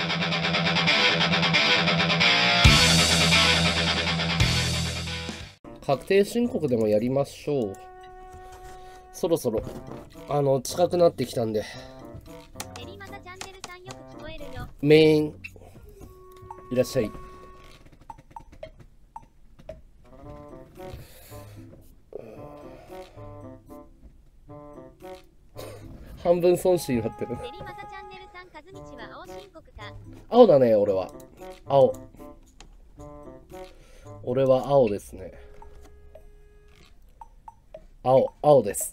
確定申告でもやりましょう。そろそろ近くなってきたんで。メインいらっしゃい。半分損失になってる。青だね、俺は。青。俺は青ですね。青です。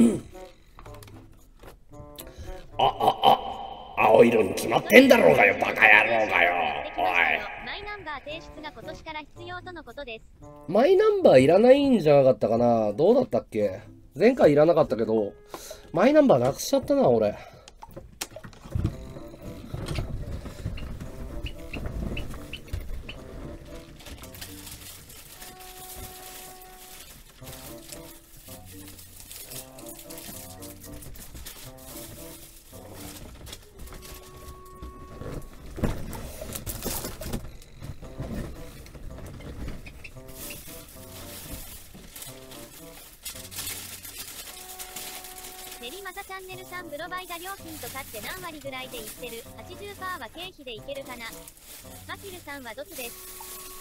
青色に決まってんだろうがよ、バカ野郎がよ。おい。マイナンバー提出が今年から必要とのことです。マイナンバーいらないんじゃなかったかな。どうだったっけ。前回いらなかったけど、マイナンバーなくしちゃったな、俺。チャンネルさん、プロバイダ料金とかって何割ぐらいで言ってる？ 80% は経費でいけるかな。マキルさんはドツです。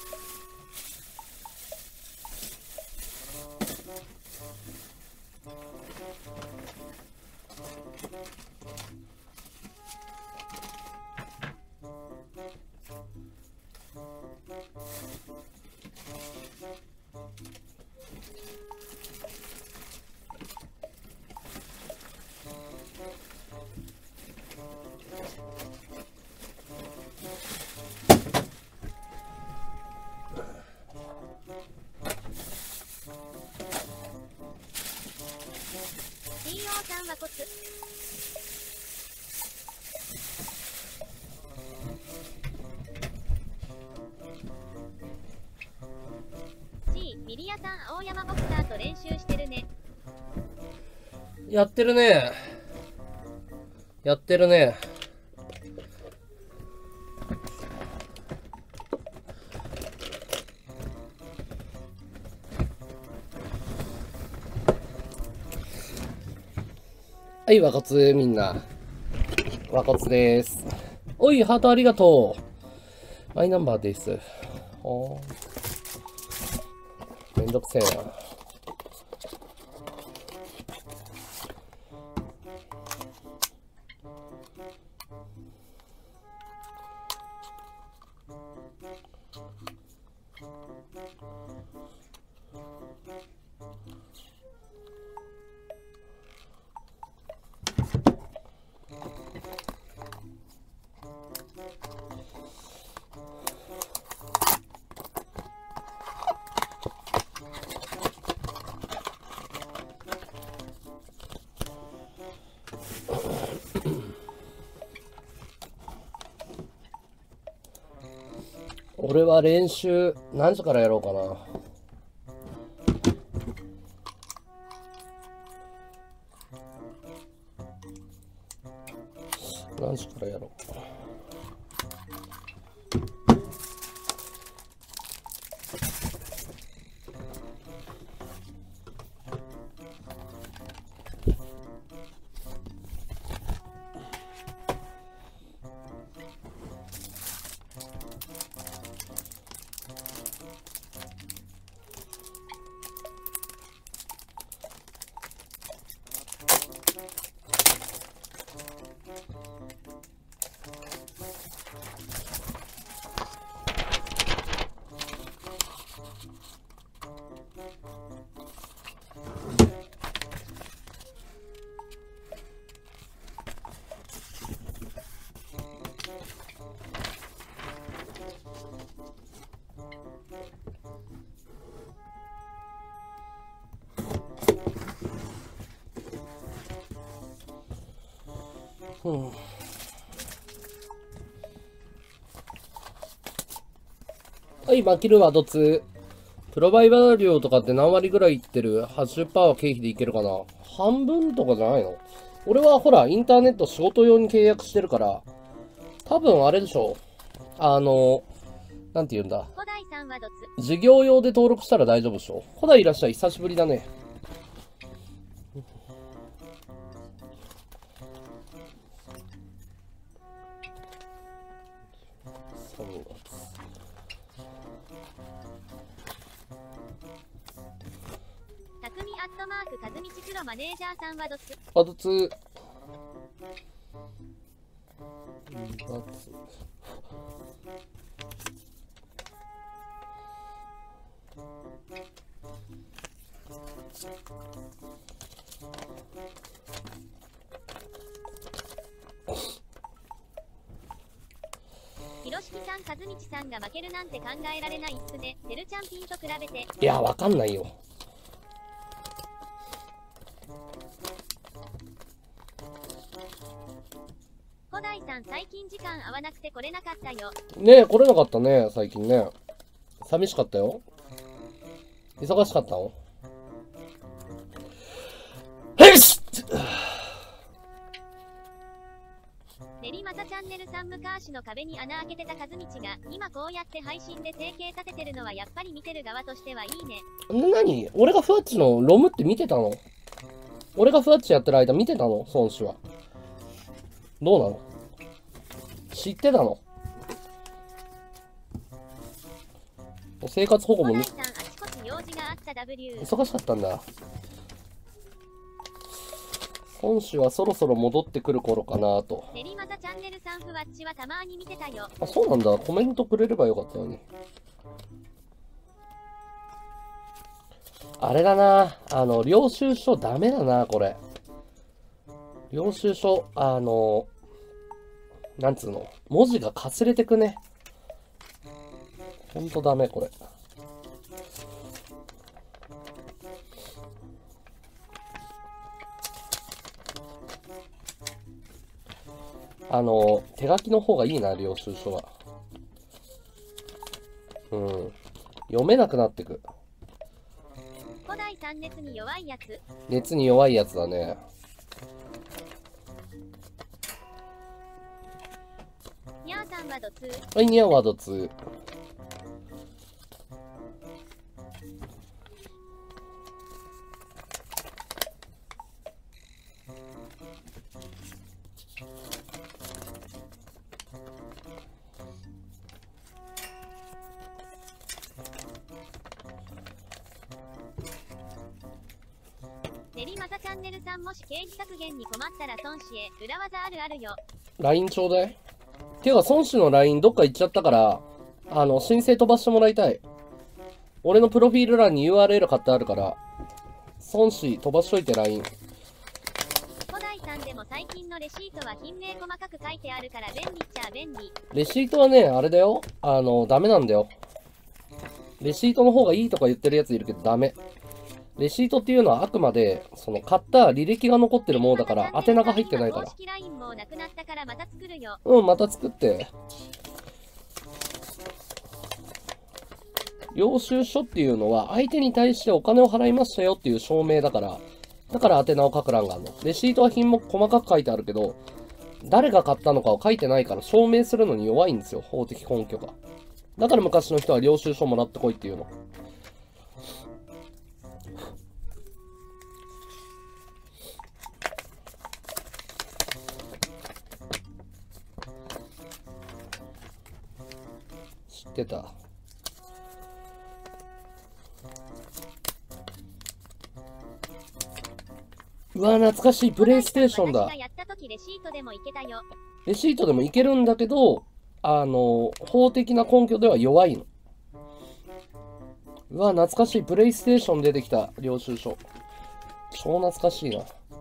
ミリアさん、大山ボクサーと練習してるね。やってるね。やってるね。はい、和骨みんな。和骨です。おい、ハートありがとう。マイナンバーです。めんどくせえな。俺は練習何時からやろうかな。何時からやろうかな。はい、マキルはどつ。プロバイダー料とかって何割ぐらいいってる？ 80% は経費でいけるかな。半分とかじゃないの？俺はほら、インターネット仕事用に契約してるから、 多分あれでしょ。なんて言うんだ。事業用で登録したら大丈夫でしょ。古代いらっしゃい、久しぶりだね。 匠アットマークかずみちプロマネージャーさんはドツ。 ドツ。 ひろしきさん、かずみちさんが負けるなんて考えられないっすね。てるちゃんピンと比べて。 いや、わかんないよ。 古代さん、最近時間合わなくて来れなかったよ。 ねえ、来れなかったね、最近ね。寂しかったよ。忙しかったの？へし練馬チャンネルさん、昔の壁に穴開けてた和道が今こうやって配信で生計立ててるのはやっぱり見てる側としてはいいね。 何？俺がふわっちのロムって見てたの？俺がふわっちやってる間見てたの？孫子は。どうなの？知ってたの？生活保護も忙しかったんだ。孫子はそろそろ戻ってくる頃かなと。 練馬チャンネルさん、ふわっちはたまに見てたよ。 あ、そうなんだ。コメントくれればよかったのに。あれだな。領収書ダメだな、これ。領収書、なんつうの。文字がかすれてくね。ほんとダメ、これ。手書きの方がいいな、領収書は。うん。読めなくなってく。 古代さん、熱に弱いやつ。 熱に弱いやつだね。 にゃーさんはドツー。 はい、にゃーはドツー。 練馬チャンネルさん、もし経費削減に困ったら孫子へ裏技あるあるよ。 LINE ちょうだい。てか、孫子の LINE どっか行っちゃったから、申請飛ばしてもらいたい。俺のプロフィール欄に URL 貼ってあるから、孫子飛ばしといて LINE。 古代さんでも最近のレシートは品名細かく書いてあるから便利っちゃ便利。 レシートはね、あれだよ。ダメなんだよ。レシートの方がいいとか言ってるやついるけどダメ。レシートっていうのはあくまで、買った履歴が残ってるものだから、宛名が入ってないから。うん、また作って。領収書っていうのは、相手に対してお金を払いましたよっていう証明だから、だから宛名を書く欄があるの。レシートは品目細かく書いてあるけど、誰が買ったのかを書いてないから証明するのに弱いんですよ、法的根拠が。だから昔の人は領収書もらってこいっていうの。知ってた。うわ、懐かしい。プレイステーションだ。レシートでもいけるんだけど、法的な根拠では弱いの。うわ、懐かしい。プレイステーション出てきた。領収書。超懐かしいな。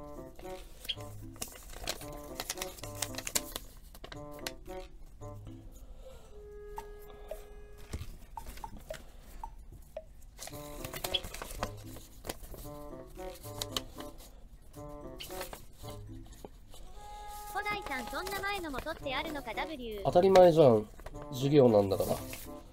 そんな前のも取ってあるのか W。 当たり前じゃん。授業なんだから。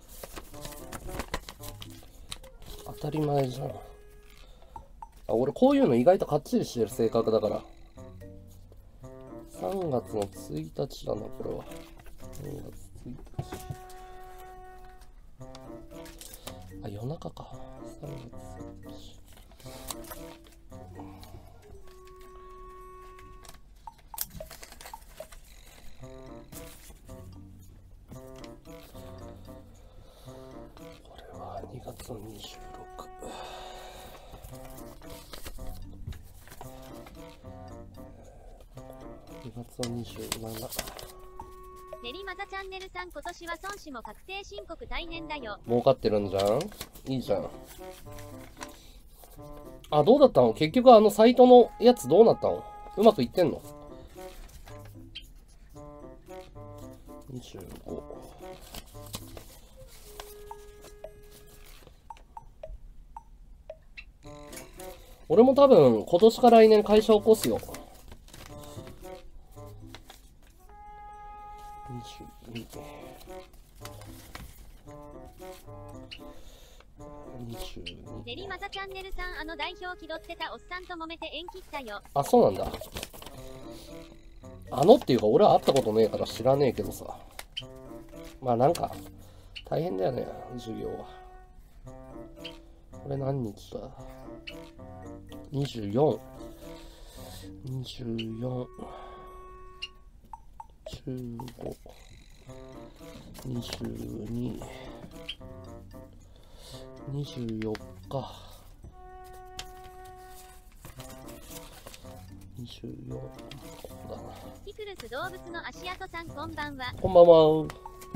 当たり前じゃん。俺こういうの意外とかっちりしてる性格だから。3月の1日だな、これは。 あ、夜中か。3月これは2月の26。2月の27。 練馬座チャンネルさん、今年は孫子も確定申告大変だよ。 儲かってるんじゃん。いいじゃん。あ、どうだったの？結局サイトのやつどうなったの？うまくいってんの？ 25。俺も多分今年か来年会社起こすよ。22。 練馬座チャンネルさん、代表気取ってたおっさんと揉めて縁切ったよ。 あ、そうなんだ。っていうか俺は会ったことねえから知らねえけどさ。まあなんか大変だよね、授業は。これ何日だ？ 24、24、15、22、24日、24、ここだな。 ピクルス動物の足跡さん、こんばんは。 こんばんは。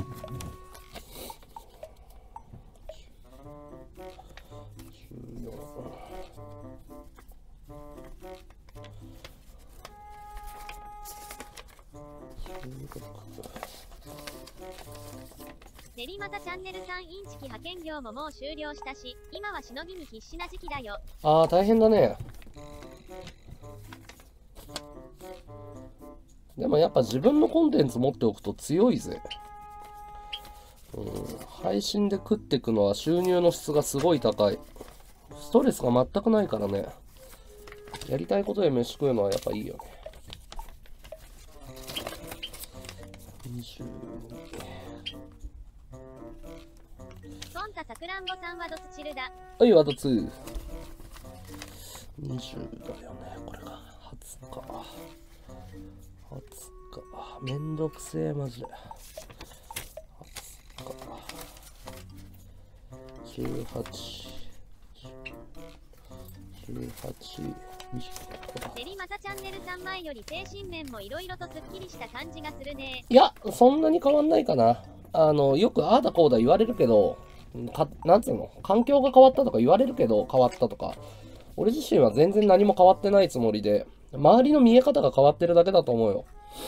練馬座チャンネルさん、インチキ派遣業ももう終了したし、今はしのぎに必死な時期だよ。 ああ、大変だね。でもやっぱ自分のコンテンツ持っておくと強いぜ。配信で食っていくのは収入の質がすごい高い。ストレスが全くないからね。やりたいことで飯食うのはやっぱいいよね。22。 ソンタさくらんぼさんはドツチルだ。 はい、ワトツー。20だよね、これが。20日。20日。めんどくせえ、マジで。20日。18。20。 練馬座チャンネルさん、前より精神面もいろいろとすっきりした感じがするね。 いや、そんなに変わんないかな。よくああだこうだ言われるけど、なんつうの、環境が変わったとか言われるけど変わったとか、俺自身は全然何も変わってないつもりで、周りの見え方が変わってるだけだと思うよ。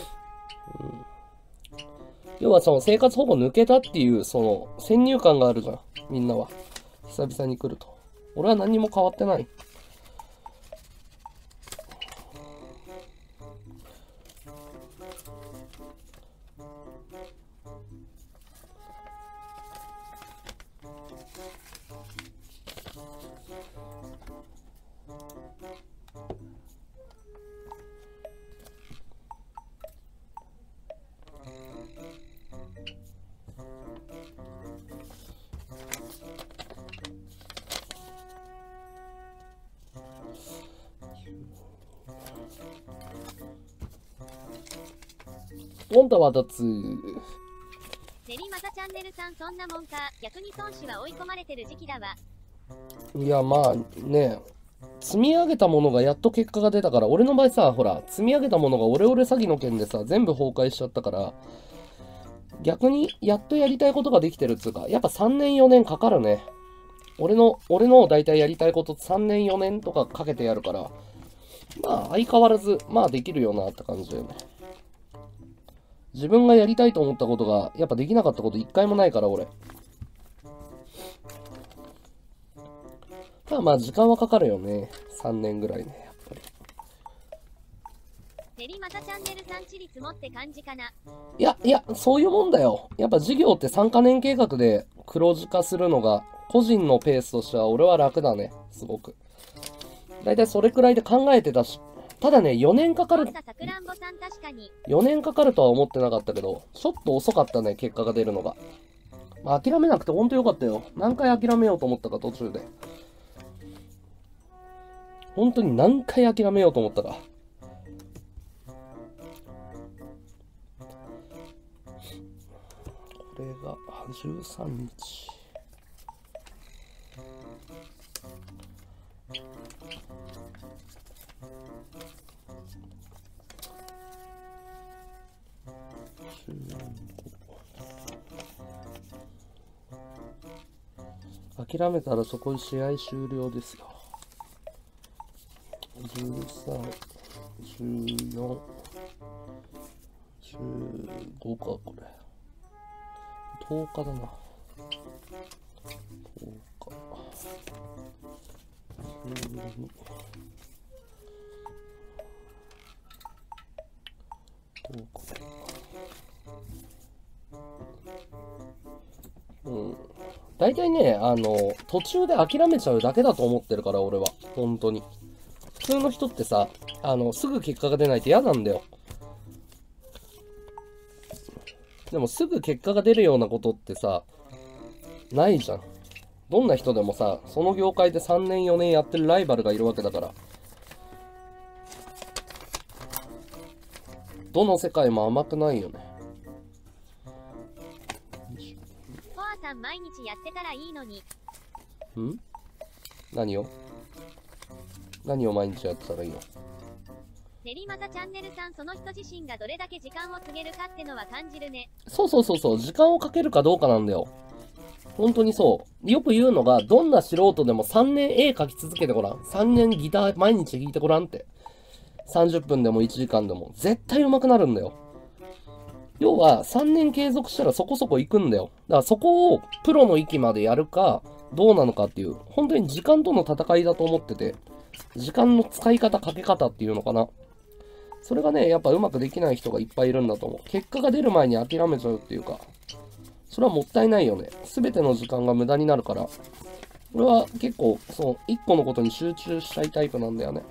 要はその生活保護抜けたっていうその先入観があるじゃん、みんなは。久々に来ると。俺は何も変わってない。モンタは立つ。 練馬座チャンネルさん、そんなもんか。逆に孫子は追い込まれてる時期だわ。 いや、まあね、積み上げたものがやっと結果が出たから、俺の場合さ、ほら、積み上げたものがオレオレ詐欺の件でさ、全部崩壊しちゃったから、逆にやっとやりたいことができてるっつうか、やっぱ3年4年かかるね。俺の大体やりたいこと3年4年とかかけてやるから、まあ相変わらず、まあできるよなって感じだよね。自分がやりたいと思ったことが、やっぱできなかったこと一回もないから、俺。ただまあ時間はかかるよね。3年ぐらいね、やっぱり。練馬座チャンネルさん、ちり積もって感じかな。 いや、そういうもんだよ。やっぱ事業って3カ年計画で黒字化するのが、個人のペースとしては俺は楽だね。すごく。だいたいそれくらいで考えてたし、 ただね、4年かかる。 さくらんぼさん確かに。 4年かかるとは思ってなかったけど、ちょっと遅かったね、結果が出るのが。まあ、諦めなくてほんとよかったよ。何回諦めようと思ったか、途中で。本当に何回諦めようと思ったか。これが13日。諦めたらそこに試合終了ですよ。13、14、15か、これ。10日だな。10日。12。10日。大体ね、途中で諦めちゃうだけだと思ってるから、俺は。本当に。普通の人ってさ、すぐ結果が出ないと嫌なんだよ。でもすぐ結果が出るようなことってさ、ないじゃん。どんな人でもさ、その業界で3年4年やってるライバルがいるわけだから。どの世界も甘くないよね。 コアさん毎日やってたらいいのに。 何を毎日やってたらいいの？ 練馬ザチャンネルさん、その人自身がどれだけ時間を告げるかってのは感じるね。 そう、時間をかけるかどうかなんだよ。本当にそう。よく言うのが、どんな素人でも3年絵描き続けてごらん。3年ギター毎日弾いてごらんって。30分でも1時間でも。絶対上手くなるんだよ。要は、3年継続したらそこそこ行くんだよ。だからそこをプロの域までやるか、どうなのかっていう、本当に時間との戦いだと思ってて、時間の使い方、かけ方っていうのかな。それがね、やっぱうまくできない人がいっぱいいるんだと思う。結果が出る前に諦めちゃうっていうか、それはもったいないよね。すべての時間が無駄になるから。俺は結構、そう、一個のことに集中したいタイプなんだよね。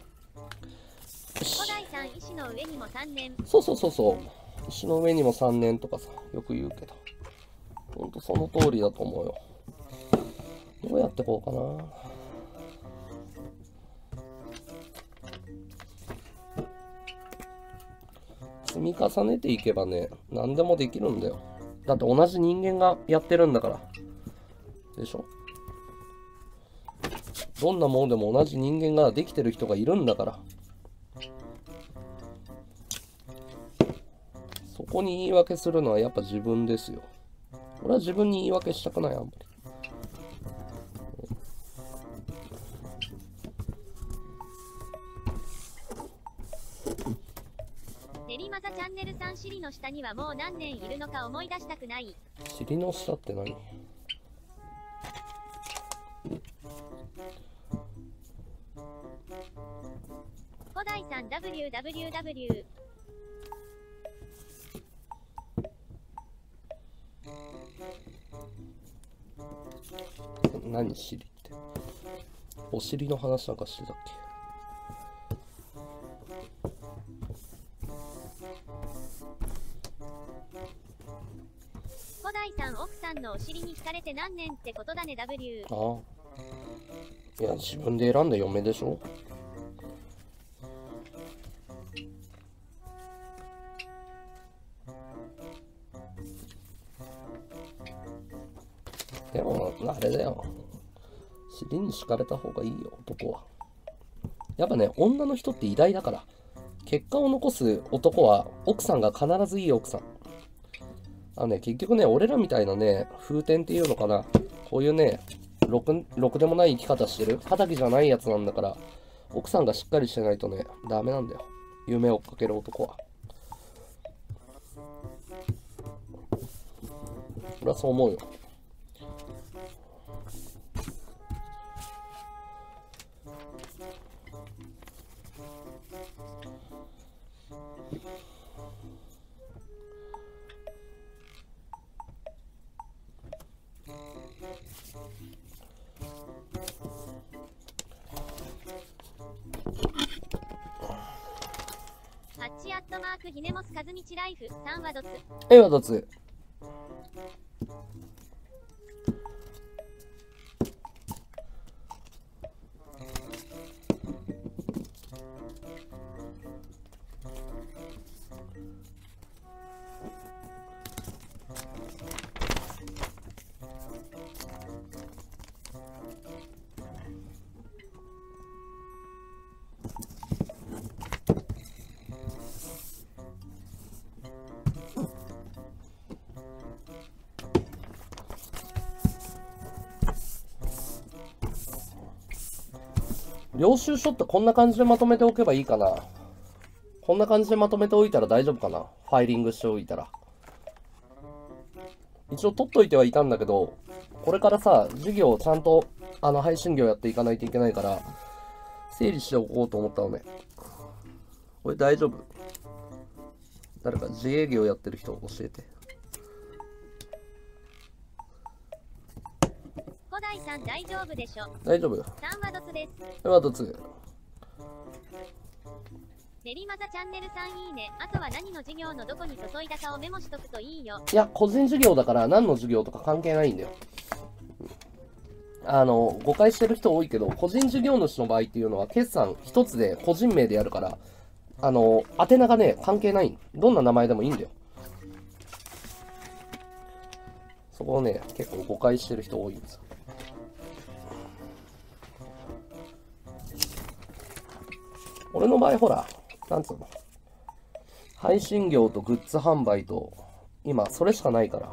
古代さん、石の上にも3年。 そう。石の上にも3年とかさ、よく言うけど。ほんとその通りだと思うよ。どうやってこうかな。積み重ねていけばね、何でもできるんだよ。だって同じ人間がやってるんだから。でしょ？どんなものでも同じ人間ができてる人がいるんだから。そこに言い訳するのはやっぱ自分ですよ。俺は自分に言い訳したくない、あんまり。 練馬ザチャンネルさん、尻の下にはもう何年いるのか思い出したくない。 尻の下って何？ 古代さん www。 何尻って？お尻の話なんかしてたっけ？ 古代さん、奥さんのお尻に惹かれて何年ってことだね。 W。 ああ、いや自分で選んだ嫁でしょ。でもあれだよ、尻に敷かれた方がいいよ、男は。やっぱね、女の人って偉大だから。結果を残す男は奥さんが必ずいい奥さん。結局ね、俺らみたいなね、風天っていうのかな、こういうね、ろくでもない生き方してる畑じゃないやつなんだから、奥さんがしっかりしてないとね、ダメなんだよ、夢を追っかける男は。俺はそう思うよ。 ークヒネモスカズミチライフ3はドツ。 はドツ。領収書ってこんな感じでまとめておけばいいかな。こんな感じでまとめておいたら大丈夫かな。ファイリングしておいたら。一応取っといてはいたんだけど、これからさ、授業をちゃんと配信業やっていかないといけないから、整理しておこうと思ったのね。これ大丈夫？誰か自営業やってる人教えて。 古代さん大丈夫でしょ。 大丈夫。 3はドツです。 はドツ。 練馬座チャンネルさんいいね。あとは何の授業のどこに注いだかをメモしとくといいよ。 いや、個人授業だから何の授業とか関係ないんだよ。誤解してる人多いけど、個人事業主の場合っていうのは、決算一つで個人名でやるから、宛名がね、関係ない。どんな名前でもいいんだよ。そこをね、結構誤解してる人多いんですよ。俺の場合、ほら、なんつうの。配信業とグッズ販売と、今、それしかないから。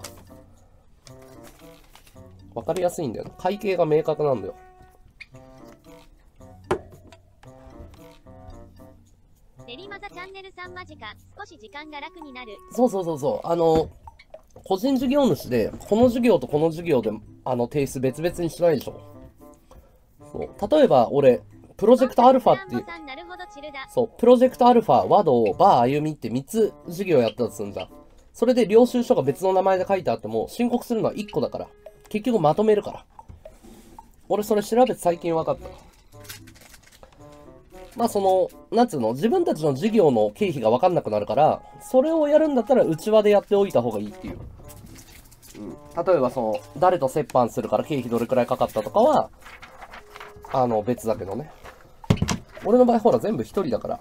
わかりやすいんだよね。会計が明確なんだよ。 練馬座チャンネルさんマジか。少し時間が楽になる。 そうそうそうそう。個人事業主で、この事業とこの事業で、提出別々にしないでしょ。そう。例えば、俺、プロジェクトアルファっていう、そう、プロジェクトアルファ、和道、バー、歩みって3つ事業やったとするんじゃん。それで領収書が別の名前で書いてあっても、申告するのは1個だから。結局まとめるから。俺それ調べて最近分かった。まあなんつうの、自分たちの事業の経費が分かんなくなるから、それをやるんだったら内輪でやっておいた方がいいっていう。例えば誰と折半するから経費どれくらいかかったとかは、別だけどね。俺の場合ほら全部一人だから。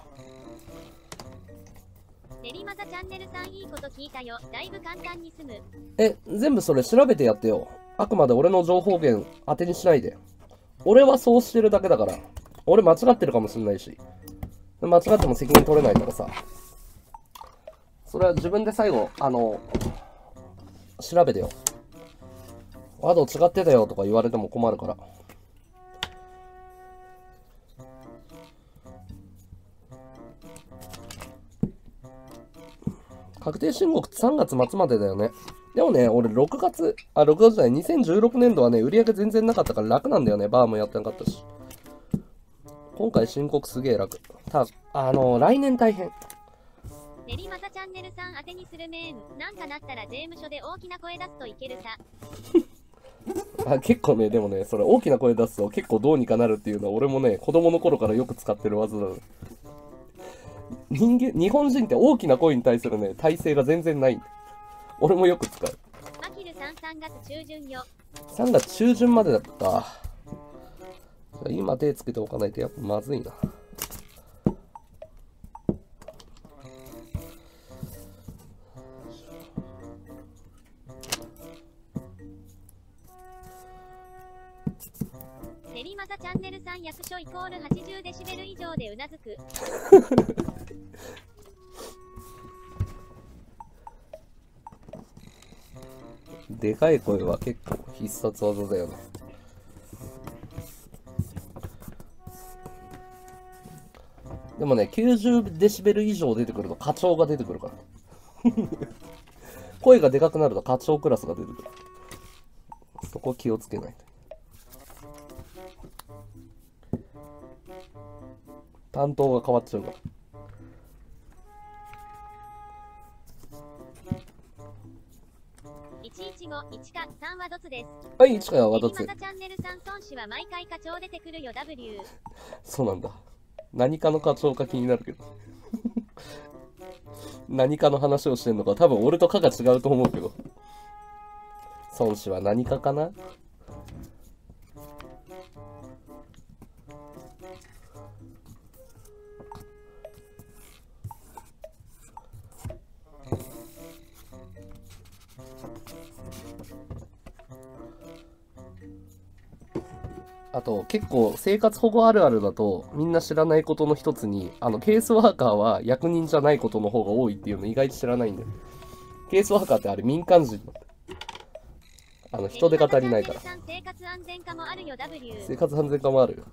練馬座チャンネルさんいいこと聞いたよ。だいぶ簡単に済む。 全部それ調べてやってよ。あくまで俺の情報源当てにしないで。俺はそうしてるだけだから。俺間違ってるかもしんないし。間違っても責任取れないからさ。それは自分で最後、調べてよ。ワード違ってたよとか言われても困るから。確定申告3月末までだよね。でもね、俺6月じゃない、2016年度はね、売り上げ全然なかったから楽なんだよね。バーもやってなかったし。今回申告すげえ楽。来年大変。 練馬座チャンネルさん当てにするメール、なんかなったら税務署で大きな声出すといけるさ。 結構ね、でもね、それ大きな声出すと結構どうにかなるっていうのは俺もね、子供の頃からよく使ってる技だ。日本人って大きな声に対するね、耐性が全然ない。俺もよく使う。 マキルさん3月中旬よ。 3月中旬までだった。今手つけておかないとやっぱまずいな。 練馬座チャンネルさん役所イコール80デシベル以上でうなずく。 でかい声は結構必殺技だよね。でもね、90デシベル以上出てくると課長が出てくるから。声がでかくなると課長クラスが出てくる。そこ気をつけないと。担当が変わっちゃうから。 115、1か、3はドツです。 はい、1かはドツ。 練馬座チャンネルさん孫子は毎回課長出てくるよ W。 そうなんだ。何かの課長か気になるけど。 何かの話をしてんのか、多分俺とかが違うと思うけど。孫子は何かかな。あと結構生活保護あるあるだとみんな知らないことの一つに、ケースワーカーは役人じゃないことの方が多いっていうの意外と知らないんだよ。ケースワーカーってあれ民間人だって。人手が足りないから。 生活安全化もあるよ W。 生活安全化もあるよ。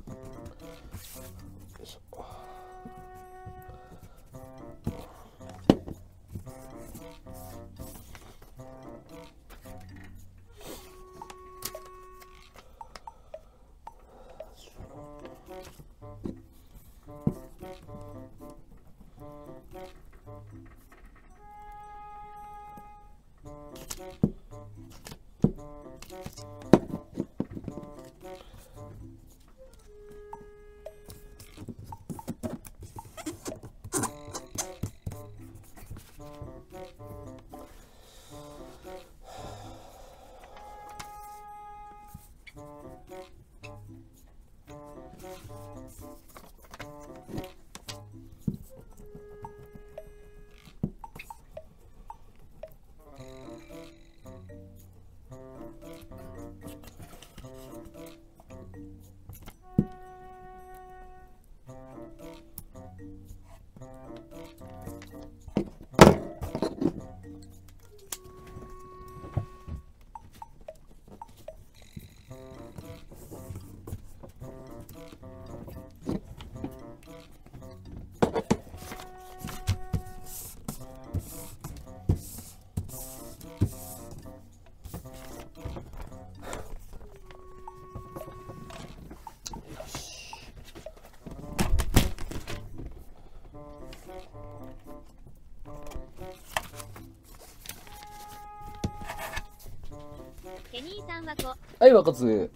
ケニーさんはこ。 はい、若津。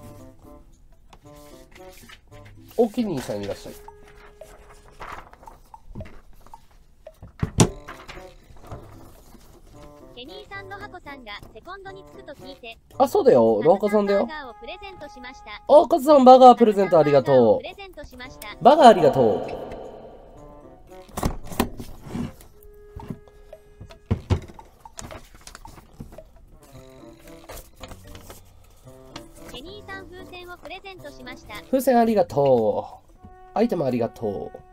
お、ケニーさんいらっしゃい。 ケニーさんの箱さんがセコンドに着くと聞いて。 あ、そうだよ。ロハカさんだよ。 バーガーをプレゼントしました。 あ、カズさんバーガープレゼントありがとう。バーガーありがとう。 ケニーさん風船をプレゼントしました。 風船ありがとう。アイテムありがとう。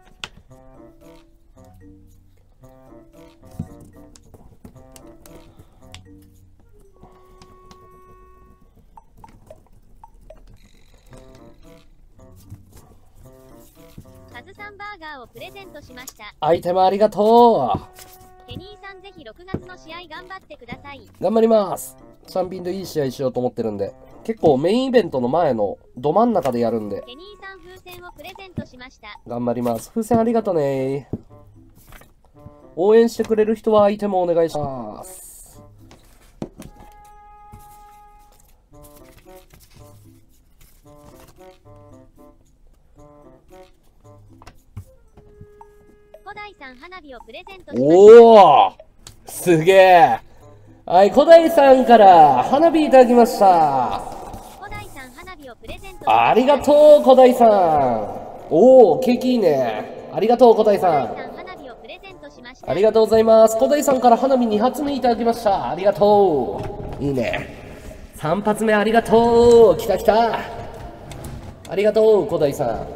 カズさんバーガーをプレゼントしました。 アイテムありがとう。ケニーさんぜひ6月の試合頑張ってください。 頑張ります。チャンピオンでいい試合しようと思ってるんで。結構メインイベントの前のど真ん中でやるんで。 ケニーさん風船をプレゼントしました。 頑張ります。風船ありがとね。応援してくれる人はアイテムお願いします。 古代さん花火をプレゼントしました。 おお、すげえ。はい、古代さんから花火いただきました。 古代さん花火をプレゼントしました。 ありがとう、古代さん。おお、景気いいね。ありがとう、古代さん。ありがとうございます。古代さんから花火2発目いただきました。ありがとう。いいね。3発目ありがとう。来た来た。ありがとう、古代さん。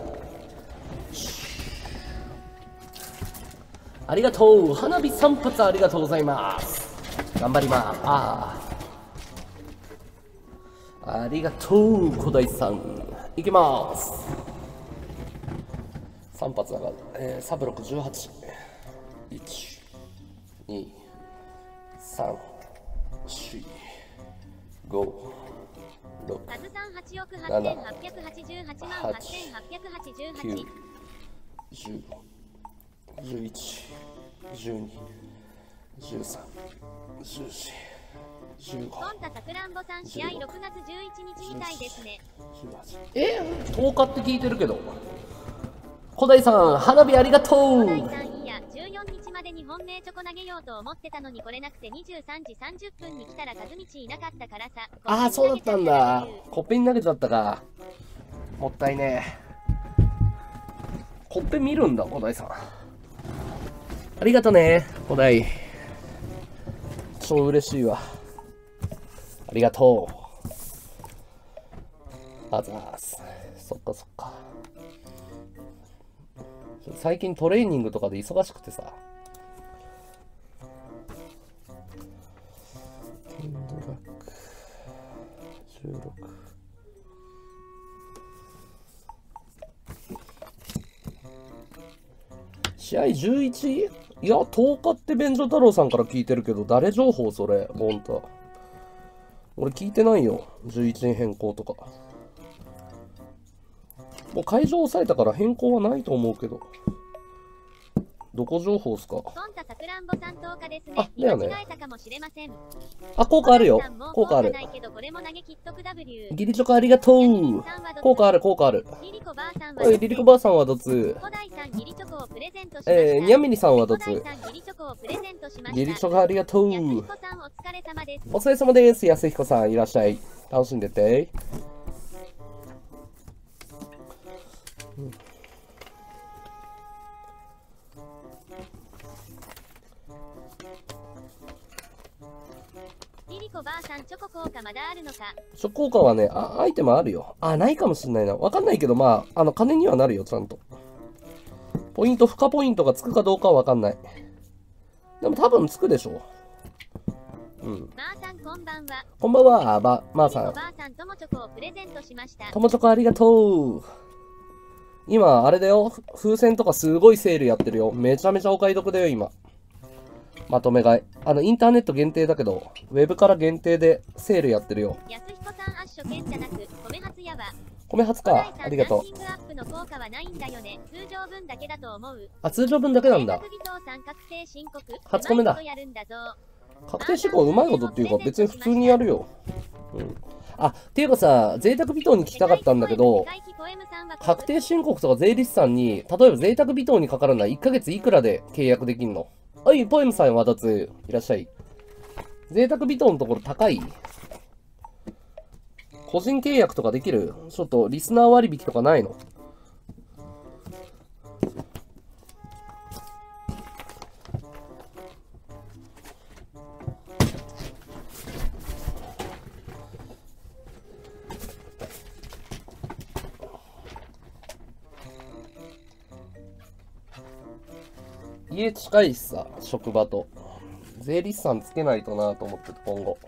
ありがとう。花火3発ありがとうございます。頑張ります。ありがとう、古代さん。いきます。3発上がる。サブロック18。1、2、3、4、5、6、 カズさん8億8888万8888。 10、11、12、13、14、15。 ポンタさくらんぼさん試合6月11日みたいですね。 10日って聞いてるけど。古代さん花火ありがとう。 古代さんいや14日までに本命チョコ投げようと思ってたのに来れなくて23時30分に来たら和道いなかったからさ。 ああ、そうだったんだ。コッペに投げちゃったか。もったいねえ。コッペ見るんだ、小田井さん。ありがとね、小田井。超嬉しいわ。ありがとう。あざーす。そっかそっか。最近トレーニングとかで忙しくてさ。キンドラック16。試合 11？ いや、10日って便所太郎さんから聞いてるけど、誰情報それ、ほんと。俺聞いてないよ。11に変更とか。もう会場押さえたから変更はないと思うけど。どこ情報っすか？ ポンタさくらんぼさん10日ですね。 あ、だよね。 間違えたかもしれません。 あ、効果あるよ。効果ある。ギリチョコありがとう。効果ある、効果ある。おい、リリコばあさんはどつ？ニャミリさんはどつ？ギリチョコありがとう。お疲れ様です。安彦さん、いらっしゃい。楽しんでて。 リリコばあさん、チョコ効果まだあるのか？ チョコ効果はね、アイテムあるよ。ないかもしんないな。わかんないけど、まあ、金にはなるよ、ちゃんと。ポイント、付加ポイントがつくかどうかはわかんない。でも多分つくでしょ。うん。 まーさん、こんばんは。 こんばんは、まーさん。 ばあさん、ともチョコをプレゼントしました。 ともチョコありがとう。今、あれだよ。風船とかすごいセールやってるよ。めちゃめちゃお買い得だよ、今。まとめ買い。インターネット限定だけど、ウェブから限定でセールやってるよ。 安彦さん、アッシュケンじゃなく、米発やわ。 米発か。ありがとう。 ランキングアップの効果はないんだよね。通常分だけだと思う。 あ、通常分だけなんだ。初米だ。確定申告うまいことっていうか、別に普通にやるよ。うん。あ、っていうかさ、贅沢微糖に聞きたかったんだけど、確定申告とか税理士さんに、例えば贅沢微糖にかかるのは1ヶ月いくらで契約できんの？はい、ポエムさんはだつ、いらっしゃい。贅沢微糖のところ高い？個人契約とかできる？ちょっとリスナー割引とかないの？家近いしさ、職場と。税理士さんつけないとなと思ってて、今後。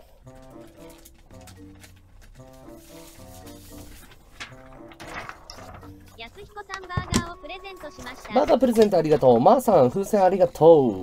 安彦さんバーガーをプレゼントしました。 バーガープレゼントありがとう。まーさん、風船ありがとう。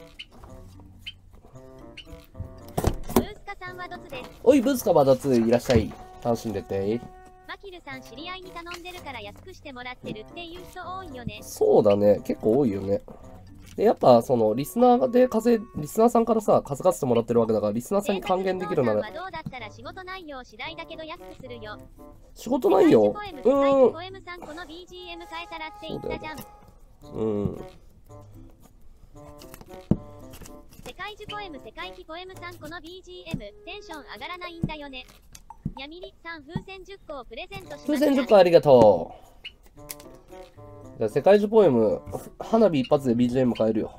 ブースカさんはどつです。 おい、ブースカはどつ、いらっしゃい。楽しんでて。 マキルさん、知り合いに頼んでるから安くしてもらってるっていう人多いよね。 そうだね、結構多いよね。で、やっぱ、リスナーでリスナーさんからさ、稼がせてもらってるわけだから、リスナーさんに還元できるなら。 どうだったら仕事内容次第だけど安くするよ。 仕事内容？ ポエムさん、この BGM 変えたらって言ったじゃん。世界樹ポエム、世界記ポエムさん、この BGM、テンション上がらないんだよね。ヤミリさん、風船10個をプレゼントしました。 風船10個ありがとう。じゃあ、世界樹ポエム、花火一発で BGM 変えるよ。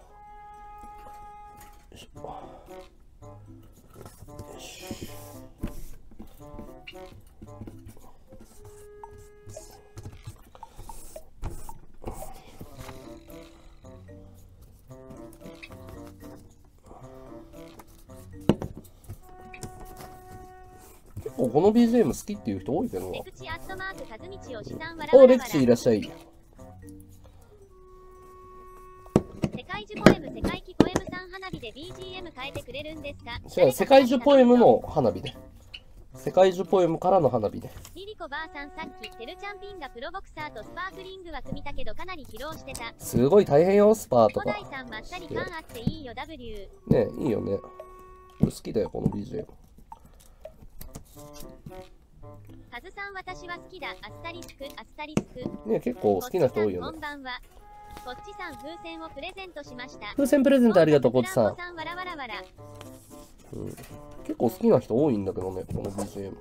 結構この BGM 好きっていう人多いけどな。お、レクチいらっしゃい。 世界樹ポエム、世界記ポエムさん花火で BGM 変えてくれるんですか？ 違う、世界樹ポエムの花火で。世界樹ポエムからの花火で。 リリコばあさん、さっきテルチャンピンがプロボクサーとスパークリングは組みたけどかなり疲労してた。 すごい大変よ、スパーとか。 古代さん、まったり感あっていいよ、W。 ねえ、いいよね。俺好きだよ、この BGM。 カズさん、私は好きだ。アスタリスク、アスタリスク。 ねえ、結構好きな人多いよね。 こんばんは。 こっちさん風船をプレゼントしました。 風船プレゼントありがとう、こっちさん。 わらわらわら。 結構好きな人多いんだけどね、この BGM。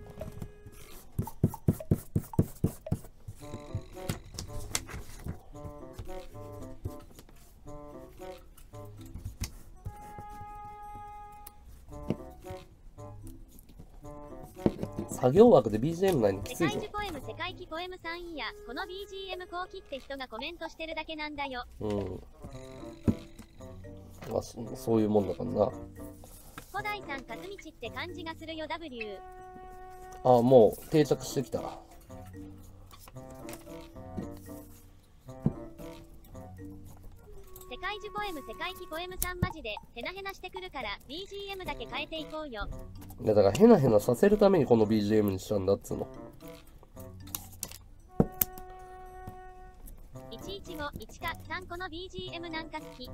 作業枠で BGM ないのきついぞ。 世界樹ポエム世界記ポエムさんいや、この BGM こう切って人がコメントしてるだけなんだよ。 まあ、そういうもんだからな。 古代さんかずみちって感じがするよ W。 ああ、もう定着してきた。 世界樹ポエム世界記ポエムさんマジでヘナヘナしてくるから BGM だけ変えていこうよ。 いやだからヘナヘナさせるためにこの BGM にしたんだっつうの。 115 1か3この BGM なんか好き。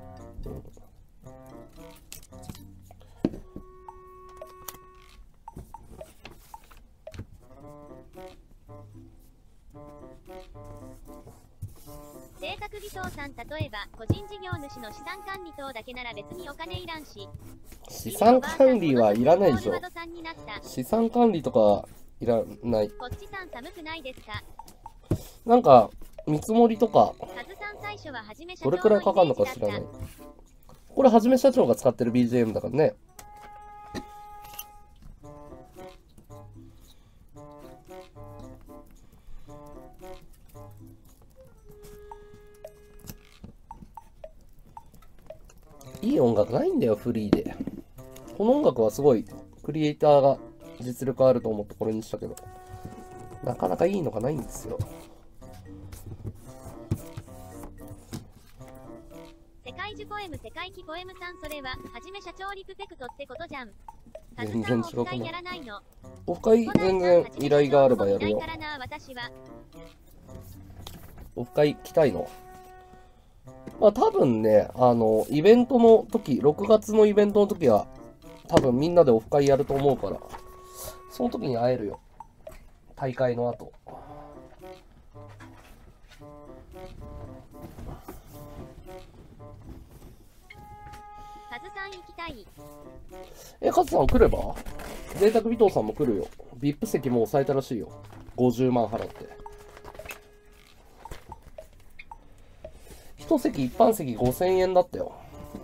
贅沢微糖さん例えば個人事業主の資産管理等だけなら別にお金いらんし。 資産管理はいらないでしょ。資産管理とかいらない。 こっちさん寒くないですか。 なんか見積もりとかどれくらいかかるのか知らない。これはじめ社長が使ってる BGM だからね。いい音楽ないんだよ、フリーで。この音楽はすごいクリエイターが実力あると思ってこれにしたけど、なかなかいいのがないんですよ。 世界樹ポエム世界記ポエムさん、それははじめ社長リプペクトってことじゃん。 全然違うかな。オフ会全然依頼があればやるよ。オフ会来たいの？まあ多分ね、イベントの時、6月のイベントの時は、多分みんなでオフ会やると思うから、その時に会えるよ。大会の後。 カズさん行きたい。 カズさん来れば？贅沢微糖さんも来るよ。VIP 席もう抑えたらしいよ。50万払って。一席一般席5000円だったよ。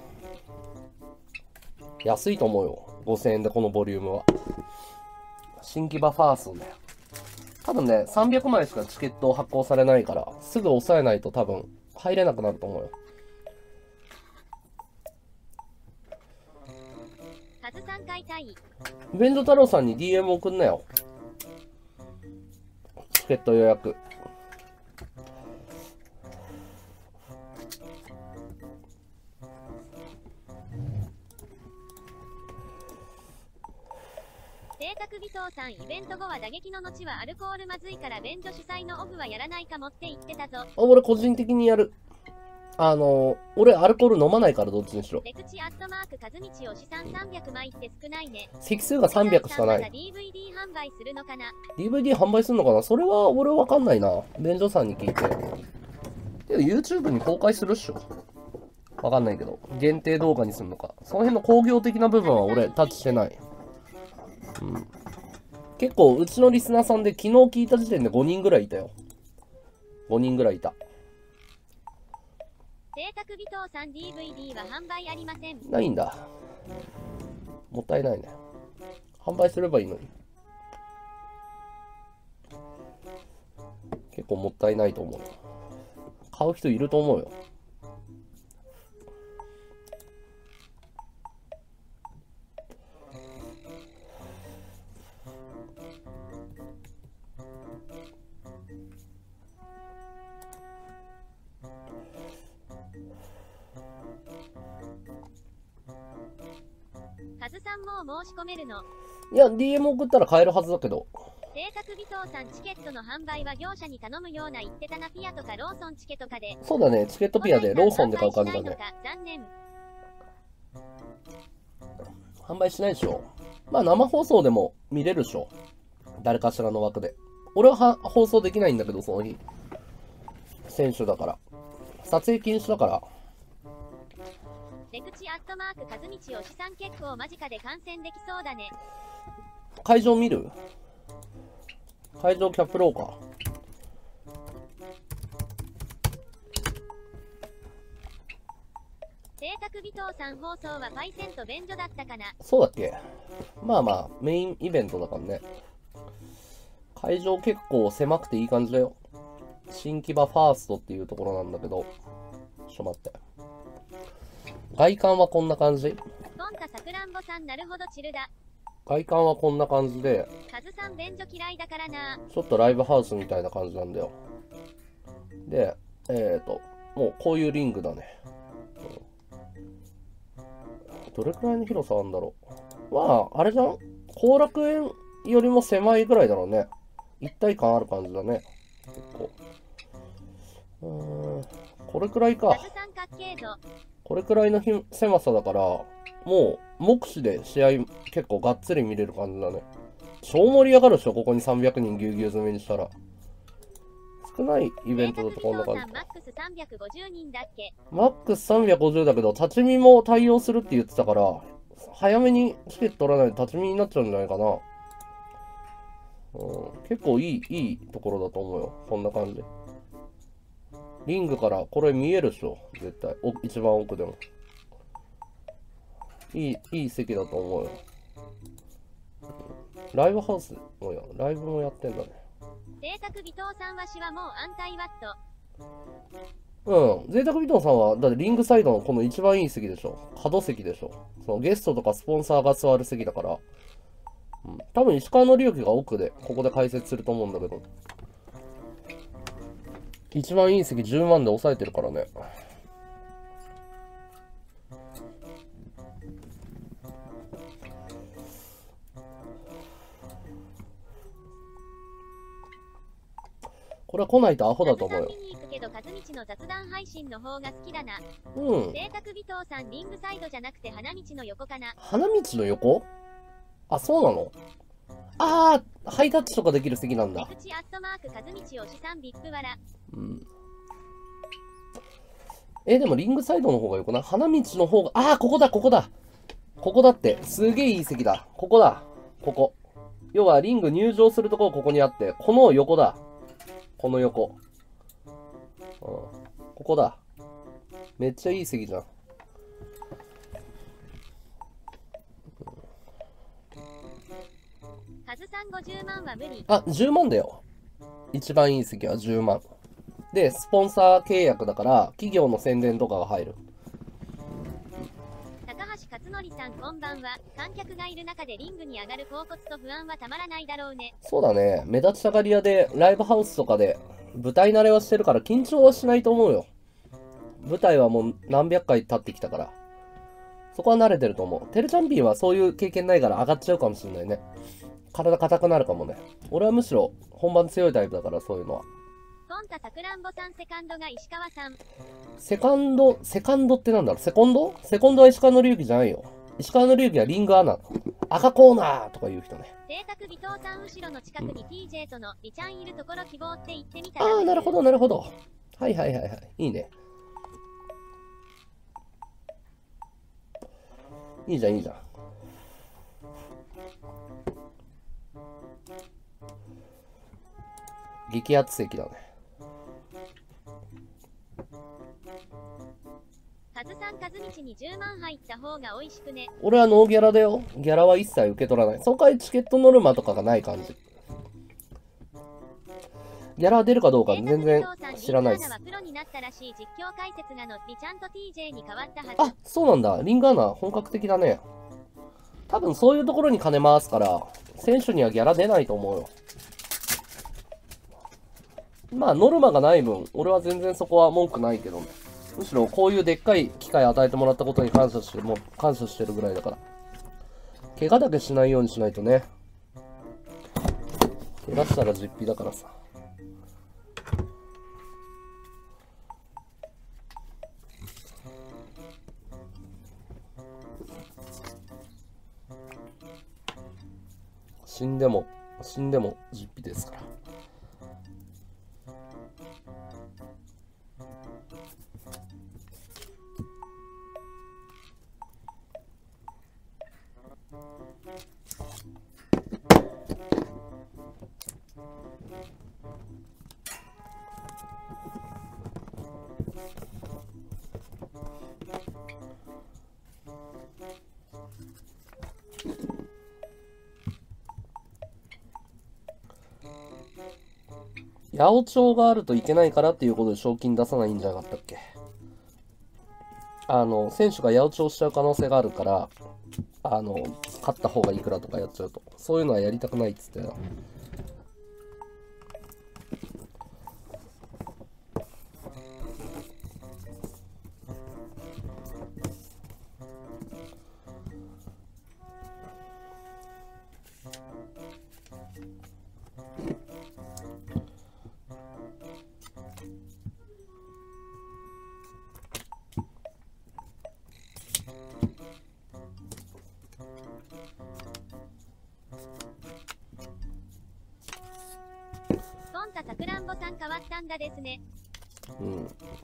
安いと思うよ。5000円でこのボリュームは。新木場ファーストだよ。多分ね、300枚しかチケット発行されないから、すぐ押さえないと多分入れなくなると思うよ。 カズさん買いたい。 ベンジョ太郎さんに DM 送んなよ。チケット予約。 贅沢微糖さん、イベント後は打撃の後はアルコールまずいから便所主催のオフはやらないかもって言ってたぞ。 俺個人的にやる。俺アルコール飲まないからどっちにしろ。 レクチアットマークカズミチを資産300枚って少ないね。 席数が300しかない。 DVD 販売するのかな？ DVD 販売するのかな？それは俺わかんないな。便所さんに聞いて。でも YouTube に公開するっしょ。わかんないけど。限定動画にするのか。その辺の工業的な部分は俺タッチしてない。結構うちのリスナーさんで昨日聞いた時点で5人ぐらいいたよ。5人ぐらいいた。 贅沢微糖さん DVD は販売ありません。 ないんだ。もったいないね。販売すればいいのに。結構もったいないと思う。買う人いると思うよ。 カズさんもう申し込めるの？ いや、DM 送ったら買えるはずだけど。 贅沢微糖さん、チケットの販売は業者に頼むような言ってたな。ピアとかローソンチケとかで。 そうだね、チケットピアでローソンで買う感じだね。 残念。 販売しないでしょ。まあ生放送でも見れるでしょ。誰かしらの枠で。俺は放送できないんだけど、その日。選手だから。 撮影禁止だから。 出口アットマーク和道おじさん結構間近で観戦できそうだね。 会場見る？会場キャップローか。 贅沢微糖さん放送はパイセンと便所だったかな。 そうだっけ？まあまあ、メインイベントだからね。会場結構狭くていい感じだよ。新木場ファーストっていうところなんだけど。ちょっと待って。外観はこんな感じ。 ポンタさくらんぼさんなるほどチルだ。 外観はこんな感じで。 カズさん便所嫌いだからな。 ちょっとライブハウスみたいな感じなんだよ。で、もうこういうリングだね。どれくらいの広さあるんだろう。まあ、あれじゃん？後楽園よりも狭いぐらいだろうね。一体感ある感じだね。結構。これくらいか。これくらいの狭さだから、もう目視で試合結構がっつり見れる感じだね。超盛り上がるでしょ、ここに300人ぎゅうぎゅう詰めにしたら。少ないイベントだとこんな感じ。マックス350人だっけ？マックス350だけど、立ち見も対応するって言ってたから、早めにチケット取らないと立ち見になっちゃうんじゃないかな。結構いいところだと思うよ。こんな感じ。リングからこれ見えるでしょ。絶対。一番奥でも。いい席だと思うよ。ライブハウスもライブもやってんだね。 贅沢微糖さんわしはもう安泰ワット。贅沢微糖さんは、だってリングサイドのこの一番いい席でしょ。角席でしょ。そのゲストとかスポンサーが座る席だから。多分石川紀之が奥で、ここで解説すると思うんだけど。一番いい席10万で抑えてるからね。これは来ないとアホだと思うよ。 けど和道の雑談配信の方が好きだな。贅沢微糖さんリングサイドじゃなくて花道の横かな。 花道の横？あ、そうなの？ああ、ハイタッチとかできる席なんだ。 出口アットマーク和道おじさんビップわら。 でもリングサイドの方がよくない？花道の方が、ああ、ここだ。ここだって。すげえいい席だ。ここだ。ここ。要はリング入場するところここにあって、この横だ。この横。ここだ。めっちゃいい席じゃん。 カズさん50万は無理。 あ、10万だよ。一番いい席は10万。で、スポンサー契約だから、企業の宣伝とかが入る。 高橋克典さんこんばんは。観客がいる中でリングに上がる恍惚と不安はたまらないだろうね。 そうだね。目立ちたがり屋で、ライブハウスとかで、舞台慣れはしてるから緊張はしないと思うよ。舞台はもう何百回立ってきたから。そこは慣れてると思う。テルチャンピンはそういう経験ないから上がっちゃうかもしれないね。体硬くなるかもね。俺はむしろ本番強いタイプだからそういうのは。 ポンタさくらんぼさんセカンドが石川さん。 セカンドってなんだろう？セコンドは石川紀之じゃないよ。石川紀之はリングアナ。赤コーナーとか言う人ね。 贅沢微糖さん後ろの近くに TJ とのリちゃんいるところ希望って言ってみたら。 ああ、なるほど。はい。いいね。いいじゃん。激アツ席だね。 カズさんカズ道に10万入った方が美味しくね。 俺はノーギャラだよ。ギャラは一切受け取らない。その代わりチケットノルマとかがない感じ。ギャラ出るかどうか全然知らないです。あ、そうなんだ。リングアナ本格的だね。多分そういうところに金回すから、選手にはギャラ出ないと思うよ。まあ、ノルマがない分、俺は全然そこは文句ないけどね。むしろこういうでっかい機会与えてもらったことに感謝してるぐらいだから。怪我だけしないようにしないとね。怪我したら実費だからさ。死んでも実費ですから。 八百長があるといけないからっていうことで賞金出さないんじゃなかったっけ。選手が八百長しちゃう可能性があるから、勝った方がいくらとかやっちゃうと。そういうのはやりたくないっつってな。 さくらんぼさん変わったんだですね。 うん。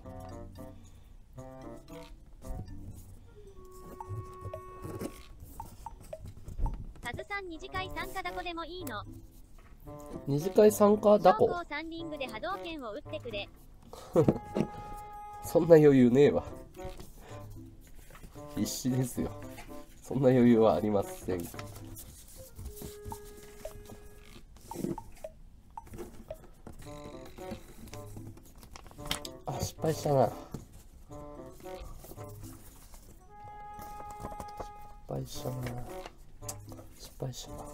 カズさん二次会参加だこでもいいの。 二次会参加だこ。 サンリングで波動拳を打ってくれ。 そんな余裕ねえわ。必死ですよ。そんな余裕はありません。失敗したな。失敗したな。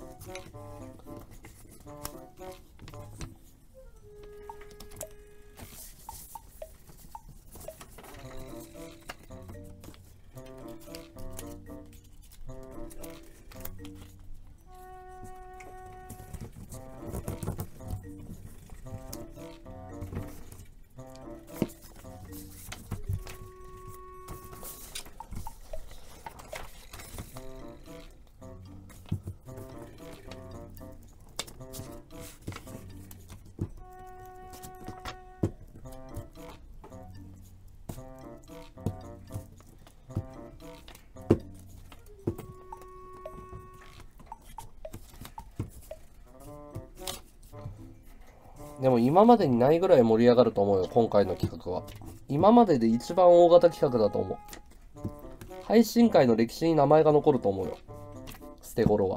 でも今までにないぐらい盛り上がると思うよ、今回の企画は。今までで一番大型企画だと思う。配信会の歴史に名前が残ると思うよ、捨て頃は。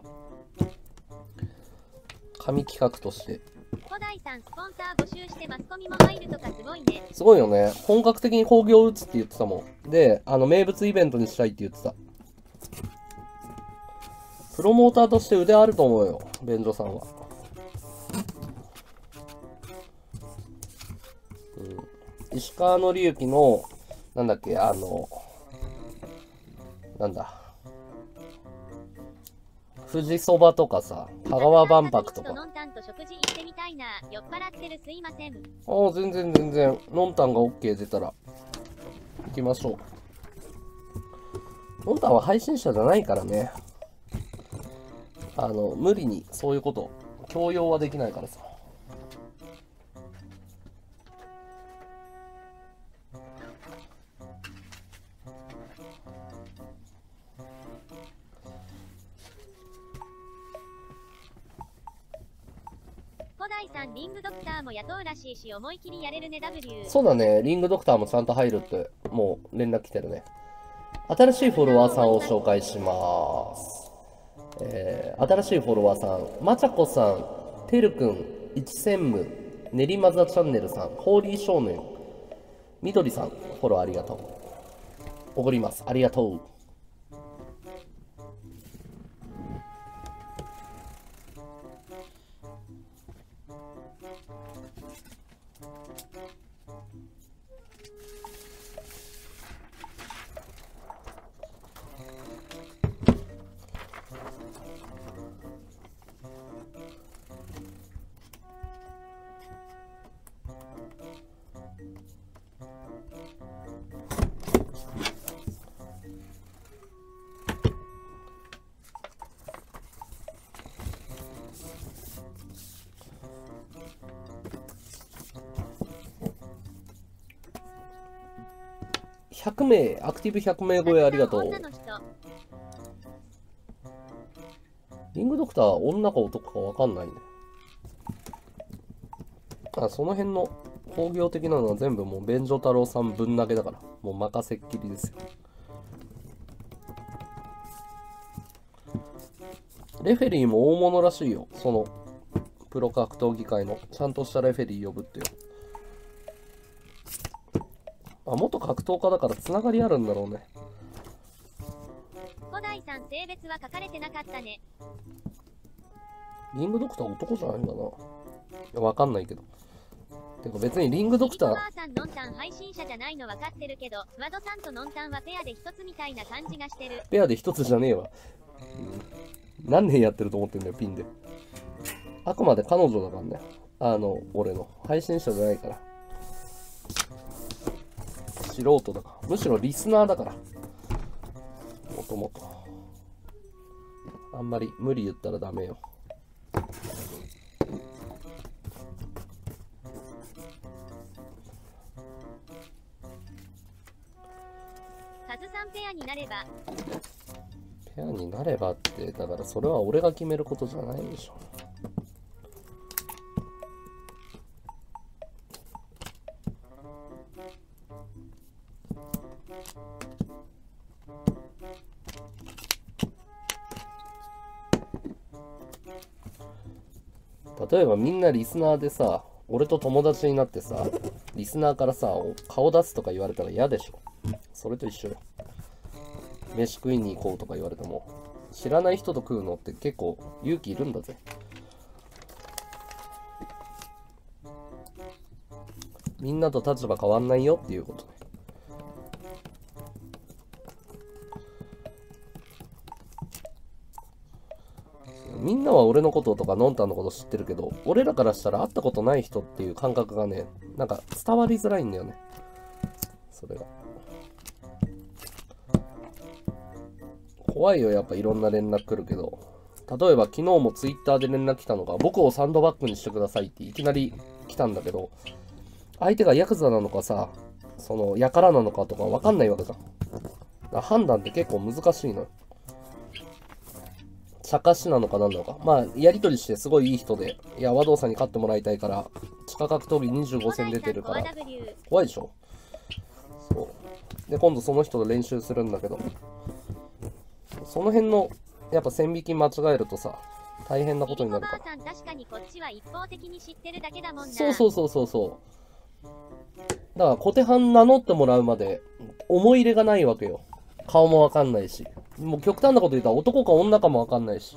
神企画として。 古代さんスポンサー募集してマスコミも入るとかすごいね。 すごいよね。本格的に興行を打つって言ってたもん。で、名物イベントにしたいって言ってた。プロモーターとして腕あると思うよ、便所さんは。石川紀之の、なんだっけ、なんだ。富士そばとかさ、香川万博とか。 のんたんと食事行ってみたいな。酔っ払ってるすいません。 全然。のんたんが OK 出たら、行きましょう。のんたんは配信者じゃないからね。無理にそういうこと、強要はできないからさ。 古代さんリングドクターも雇うらしいし思い切りやれるね W。 そうだね、リングドクターもちゃんと入るってもう連絡来てるね。新しいフォロワーさんを紹介します。新しいフォロワーさん、まちゃこさん、てるくん、一専務、練馬座チャンネルさん、ホーリー少年、みどりさん、フォローありがとう。おごります。ありがとう。100名、アクティブ100名超えありがとう。リングドクターは女か男かわかんないね。その辺の工業的なのは全部もう便所太郎さんぶん投げだから、もう任せっきりですよ。レフェリーも大物らしいよ。 プロ格闘技界のちゃんとしたレフェリー呼ぶってよ。あ、元格闘家だからつながりあるんだろうね。 古代さん性別は書かれてなかったね。 リングドクター男じゃないんだな。いや、わかんないけど。てか別にリングドクター。 おばあさんのんたん配信者じゃないの分かってるけど、ワドさんとのんたんはペアで一つみたいな感じがしてる。 ペアで一つじゃねえわ。何年やってると思ってんだよ、ピンで。あくまで彼女だからね。俺の配信者じゃないから。素人だから。むしろリスナーだから。もともと。あんまり無理言ったらダメよ。 カズさんペアになれば。 ペアになればって、だからそれは俺が決めることじゃないでしょ。例えばみんなリスナーでさ、俺と友達になってさ、リスナーからさ、顔出すとか言われたら嫌でしょ。それと一緒よ。飯食いに行こうとか言われても、知らない人と食うのって結構勇気いるんだぜ。みんなと立場変わんないよっていうことね。みんなは俺のこととかのんたんのこと知ってるけど、俺らからしたら会ったことない人っていう感覚がね、なんか伝わりづらいんだよね。それが。怖いよ、やっぱいろんな連絡来るけど。例えば昨日もツイッターで連絡来たのが、僕をサンドバッグにしてくださいっていきなり来たんだけど、相手がヤクザなのかさ、その、やからなのかとかわかんないわけじゃん。だから判断って結構難しいのよ。茶化しなのかなんなのか。まあ、やりとりしてすごいいい人で、いや、和道さんに勝ってもらいたいから、地下格闘技25戦出てるから、怖いでしょ。そう。で、今度その人と練習するんだけど、その辺の、やっぱ線引き間違えるとさ、大変なことになるから。 確かにこっちは一方的に知ってるだけだもんな。 そう。だから小手半名乗ってもらうまで思い入れがないわけよ。顔もわかんないし。もう極端なこと言ったら男か女かもわかんないし。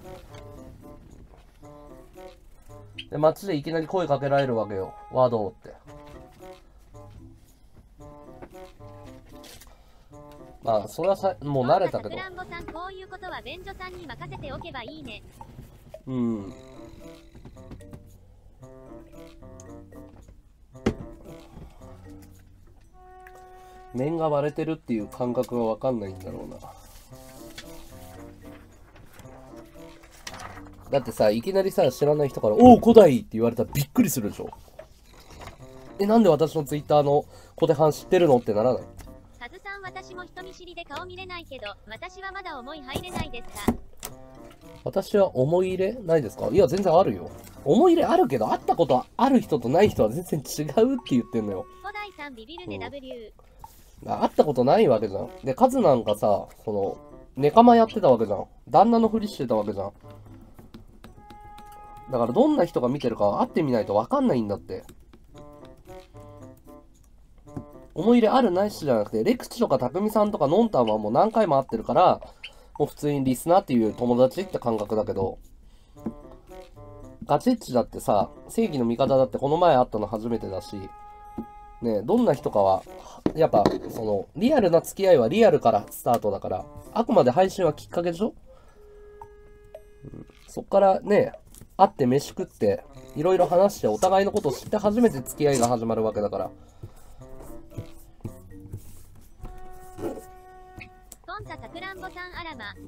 で、街でいきなり声かけられるわけよ。和道って。まあ、それはさ、もう慣れたけど。 さくらんぼさん、こういうことは便所さんに任せておけばいいね。 うん。面が割れてるっていう感覚がわかんないんだろうな。だってさ、いきなりさ、知らない人から、おう、古代って言われたらびっくりするでしょ。なんで私のツイッターの小手半知ってるのってならない？ カズさん、私も人見知りで顔見れないけど、私はまだ思い入れないですか？ 私は思い入れないですか？いや、全然あるよ。思い入れあるけど、会ったことある人とない人は全然違うって言ってんのよ。 古代さんビビるね、W。 会ったことないわけじゃん。で、カズなんかさ、その、ネカマやってたわけじゃん。旦那のふりしてたわけじゃん。だからどんな人が見てるか会ってみないとわかんないんだって。思い入れあるないしじゃなくて、レクチとかたくみさんとかのんたんはもう何回も会ってるから、もう普通にリスナーっていう友達って感覚だけど、ガチッチだってさ、正義の味方だってこの前会ったの初めてだし、ね、どんな人かは、やっぱ、その、リアルな付き合いはリアルからスタートだから、あくまで配信はきっかけでしょ？そっからね、会って飯食って、いろいろ話してお互いのことを知って初めて付き合いが始まるわけだから。 ポンタさくらんぼさんあらま。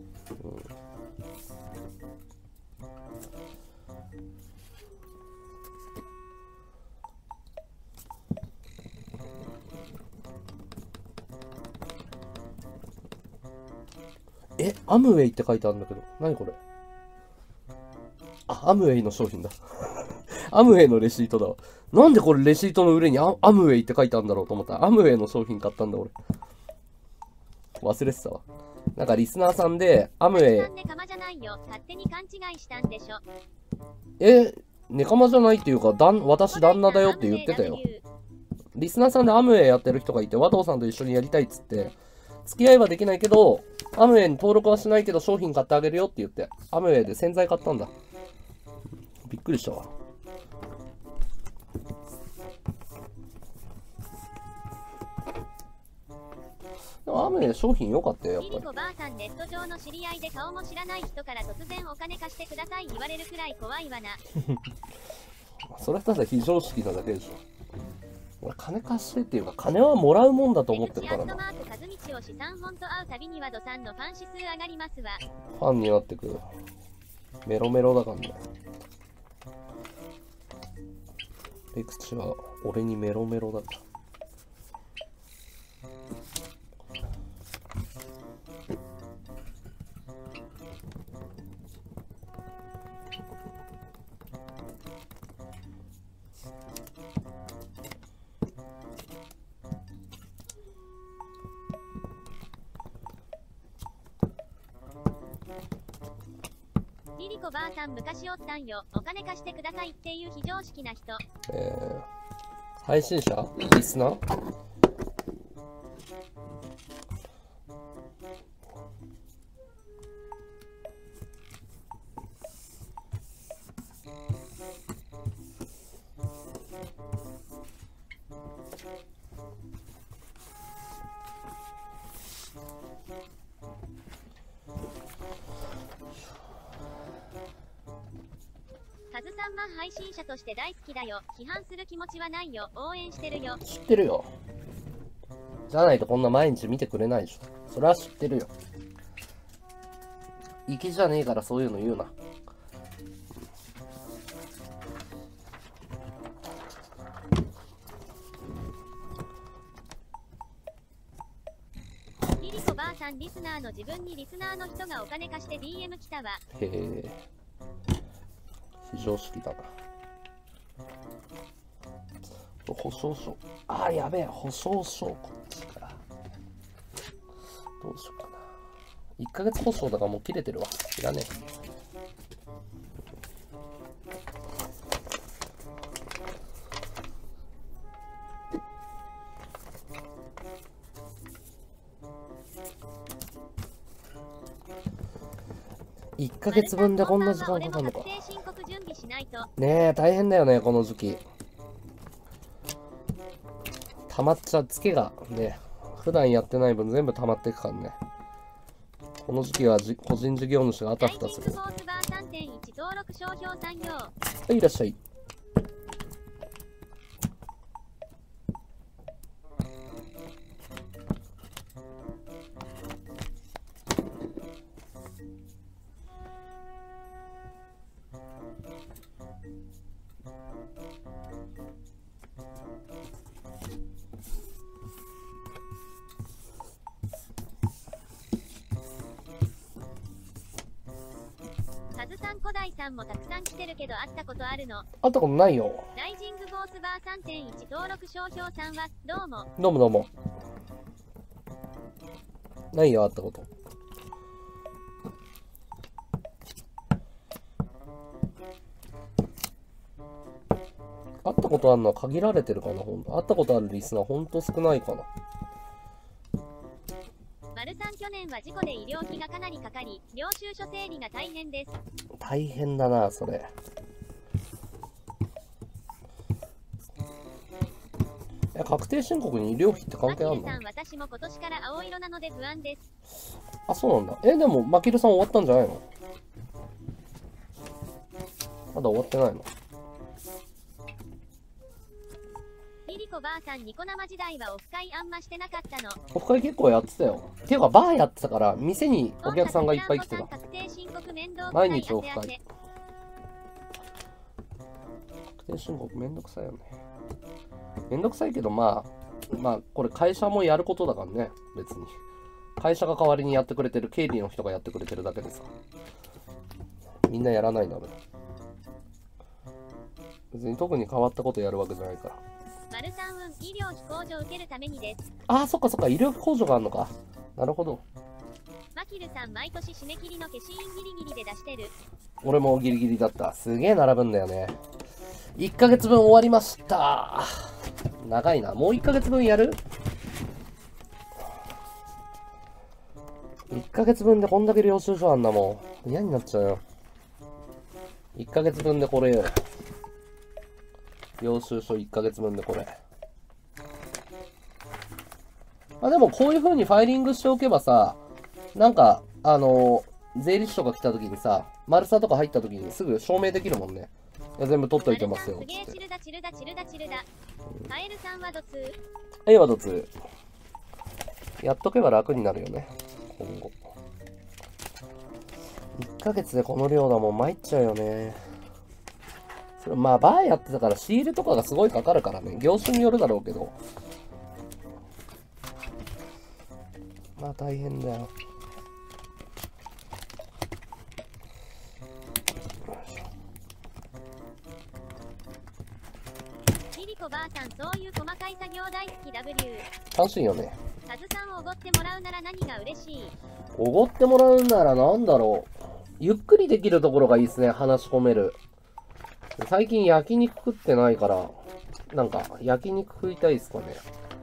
アムウェイって書いてあるんだけど、何これ？あ、アムウェイの商品だ。アムウェイのレシートだわ。なんでこれレシートの上にアムウェイって書いてあるんだろうと思ったら、アムウェイの商品買ったんだ俺。忘れてたわ。なんかリスナーさんで、アムウェイ。 勝手に勘違いしたんでしょ。 ネカマじゃないっていうか、私旦那だよって言ってたよ。リスナーさんでアムウェイやってる人がいて、和藤さんと一緒にやりたいっつって、付き合いはできないけど、アムウェイに登録はしないけど商品買ってあげるよって言って、アムウェイで洗剤買ったんだ。びっくりしたわ。でもアムウェイ商品良かったよ、やっぱり。 リリコばあさん、ネット上の知り合いで顔も知らない人から突然お金貸してください言われるくらい怖いわな。 それはただ非常識なだけでしょ。俺金貸してっていうか金はもらうもんだと思ってるからな。 を資産本と会うたびにはドさんのファン指数上がりますわ。 ファンになってく。メロメロだからね。レクチは俺にメロメロだから。 リリコばあさん昔おったんよ。お金貸してくださいっていう非常識な人。 配信者？リスナー？ カズさんは配信者として大好きだよ。批判する気持ちはないよ。応援してるよ。 知ってるよ。じゃないとこんな毎日見てくれないでしょ。それは知ってるよ。粋じゃねえからそういうの言うな。 リリコばあさん、リスナーの自分にリスナーの人がお金貸して DM 来たわ。 へえ。非常識だな。保証書。ああ、やべえ。保証書。こっちか。どうしようかな。1ヶ月保証だからもう切れてるわ。いらねえ。1ヶ月分でこんな時間かかるのか。ねえ、大変だよね、この時期。溜まっちゃう、ツケがね、普段やってない分全部溜まっていくからね。この時期は個人事業主があたふたする。はい、いらっしゃい。 カズさん、古代さんもたくさん来てるけど会ったことあるの？ 会ったことないよ。 ライジングフォースバー 3.1 登録商標さんはどうも。 どうもどうも。ないよ、会ったこと。会ったことあるのは限られてるかな、ほんと。会ったことあるリスナーほんと少ないかな。 丸さん、去年は事故で医療費がかなりかかり、領収書整理が大変です。 大変だな、それ。確定申告に医療費って関係あるの？ 私も今年から青色なので不安です。 あ、そうなんだ。でも、マキルさん終わったんじゃないの？まだ終わってないの？ リリコばあさん、ニコ生時代はオフ会あんましてなかったの？ オフ会結構やってたよ。ていうか、バーやってたから、店にお客さんがいっぱい来てた。毎日オフ会。確定申告めんどくさいよね。めんどくさいけど、まあ、これ会社もやることだからね、別に。会社が代わりにやってくれてる、経理の人がやってくれてるだけでさ。みんなやらないんだね。別に特に変わったことやるわけじゃないから。 丸さん、医療費控除受けるためにです。 ああ、そっかそっか、医療費控除があるのか。なるほど。 マキルさん、毎年締め切りの消印ギリギリで出してる。 俺もギリギリだった。すげえ並ぶんだよね。 1ヶ月分終わりました。長いな。もう1ヶ月分やる？ 1 ヶ月分でこんだけ領収書あんなもん。嫌になっちゃうよ。1ヶ月分でこれよ。領収書1ヶ月分でこれ。まあでもこういう風にファイリングしておけばさ、なんか、税理士とか来た時にさ、丸さとか入った時にすぐ証明できるもんね。いや全部取っといてますよ。 すげえチルダチルダチルダチルダ。カエルさんはドツー。 はい、はドツー。やっとけば楽になるよね。今後。1ヶ月でこの量だもん参っちゃうよね。それまあバーやってたから仕入れとかがすごいかかるからね。業種によるだろうけど。まあ大変だよ。 リリコばあさん、そういう細かい作業大好き W。 楽しいよね。 カズさんおごってもらうなら何が嬉しい？ おごってもらうならなんだろう。ゆっくりできるところがいいですね。話し込める。最近焼肉食ってないから、なんか焼肉食いたいですかね。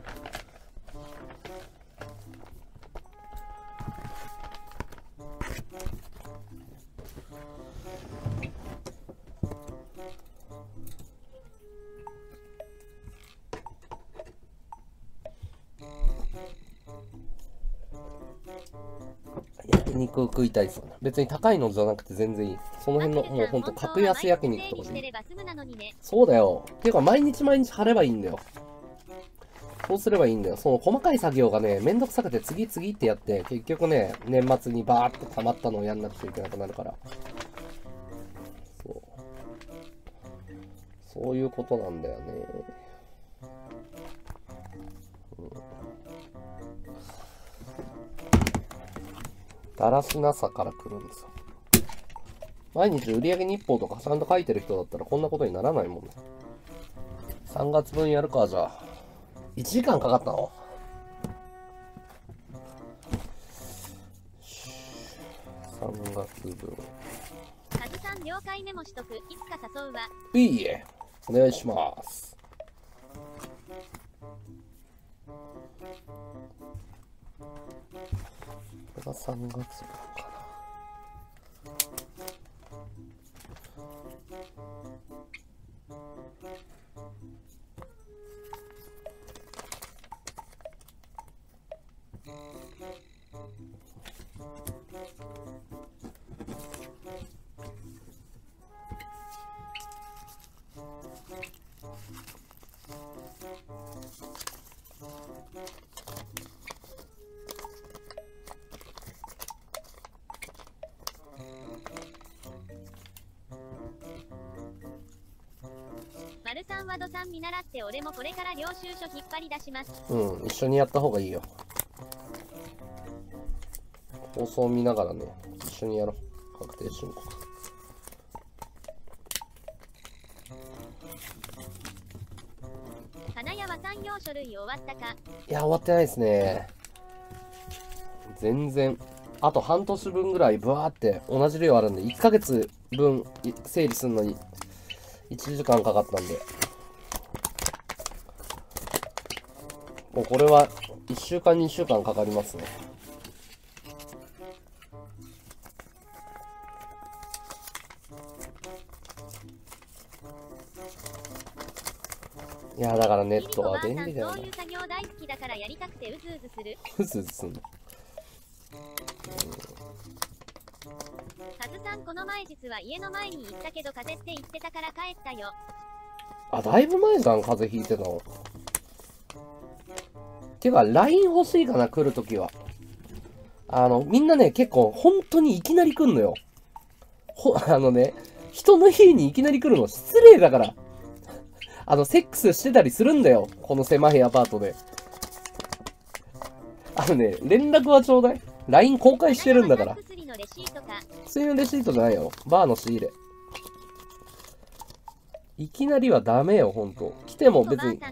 焼肉食いたいですよね。別に高いのじゃなくて全然いい。その辺のもうほんと格安焼肉とかでいい。そうだよ。ていうか毎日毎日貼ればいいんだよ。そうすればいいんだよ。その細かい作業がね、めんどくさくて次々ってやって、結局ね、年末にバーって溜まったのをやんなくちゃいけなくなるから。そういうことなんだよね。だらしなさから来るんですよ。毎日売上日報とかちゃんと書いてる人だったらこんなことにならないもんね。3月分やるか、じゃあ。1時間かかったの？3月分。 カズさん了解メモしとく。いつか誘うわ。 いいえ。お願いします。これが3月分かな。 丸さんはドさん見習って俺もこれから領収書引っ張り出します。 うん、一緒にやった方がいいよ。放送見ながらね、一緒にやろう。確定申告。 金谷は産業書類終わったか？ いや、終わってないですね。全然。あと半年分ぐらいブワーって同じ量あるんで、1ヶ月分整理するのに1時間かかったんで。もうこれは1週間2週間かかりますね。いやだからネットは便利だよね。 そういう作業大好きだからやりたくてうずうずする。 うずうずすんの。 カズさんこの前実は家の前に行ったけど風邪って言ってたから帰ったよ。 あ、だいぶ前じゃん、風邪ひいてたの。てか、LINE 欲しいかな、来るときは。みんなね、結構、本当にいきなり来んのよ。人の家にいきなり来るの失礼だから。セックスしてたりするんだよ。この狭いアパートで。連絡はちょうだい。LINE 公開してるんだから。薬のレシートじゃないよ。バーの仕入れ。いきなりはダメよ、ほんと。来ても別に。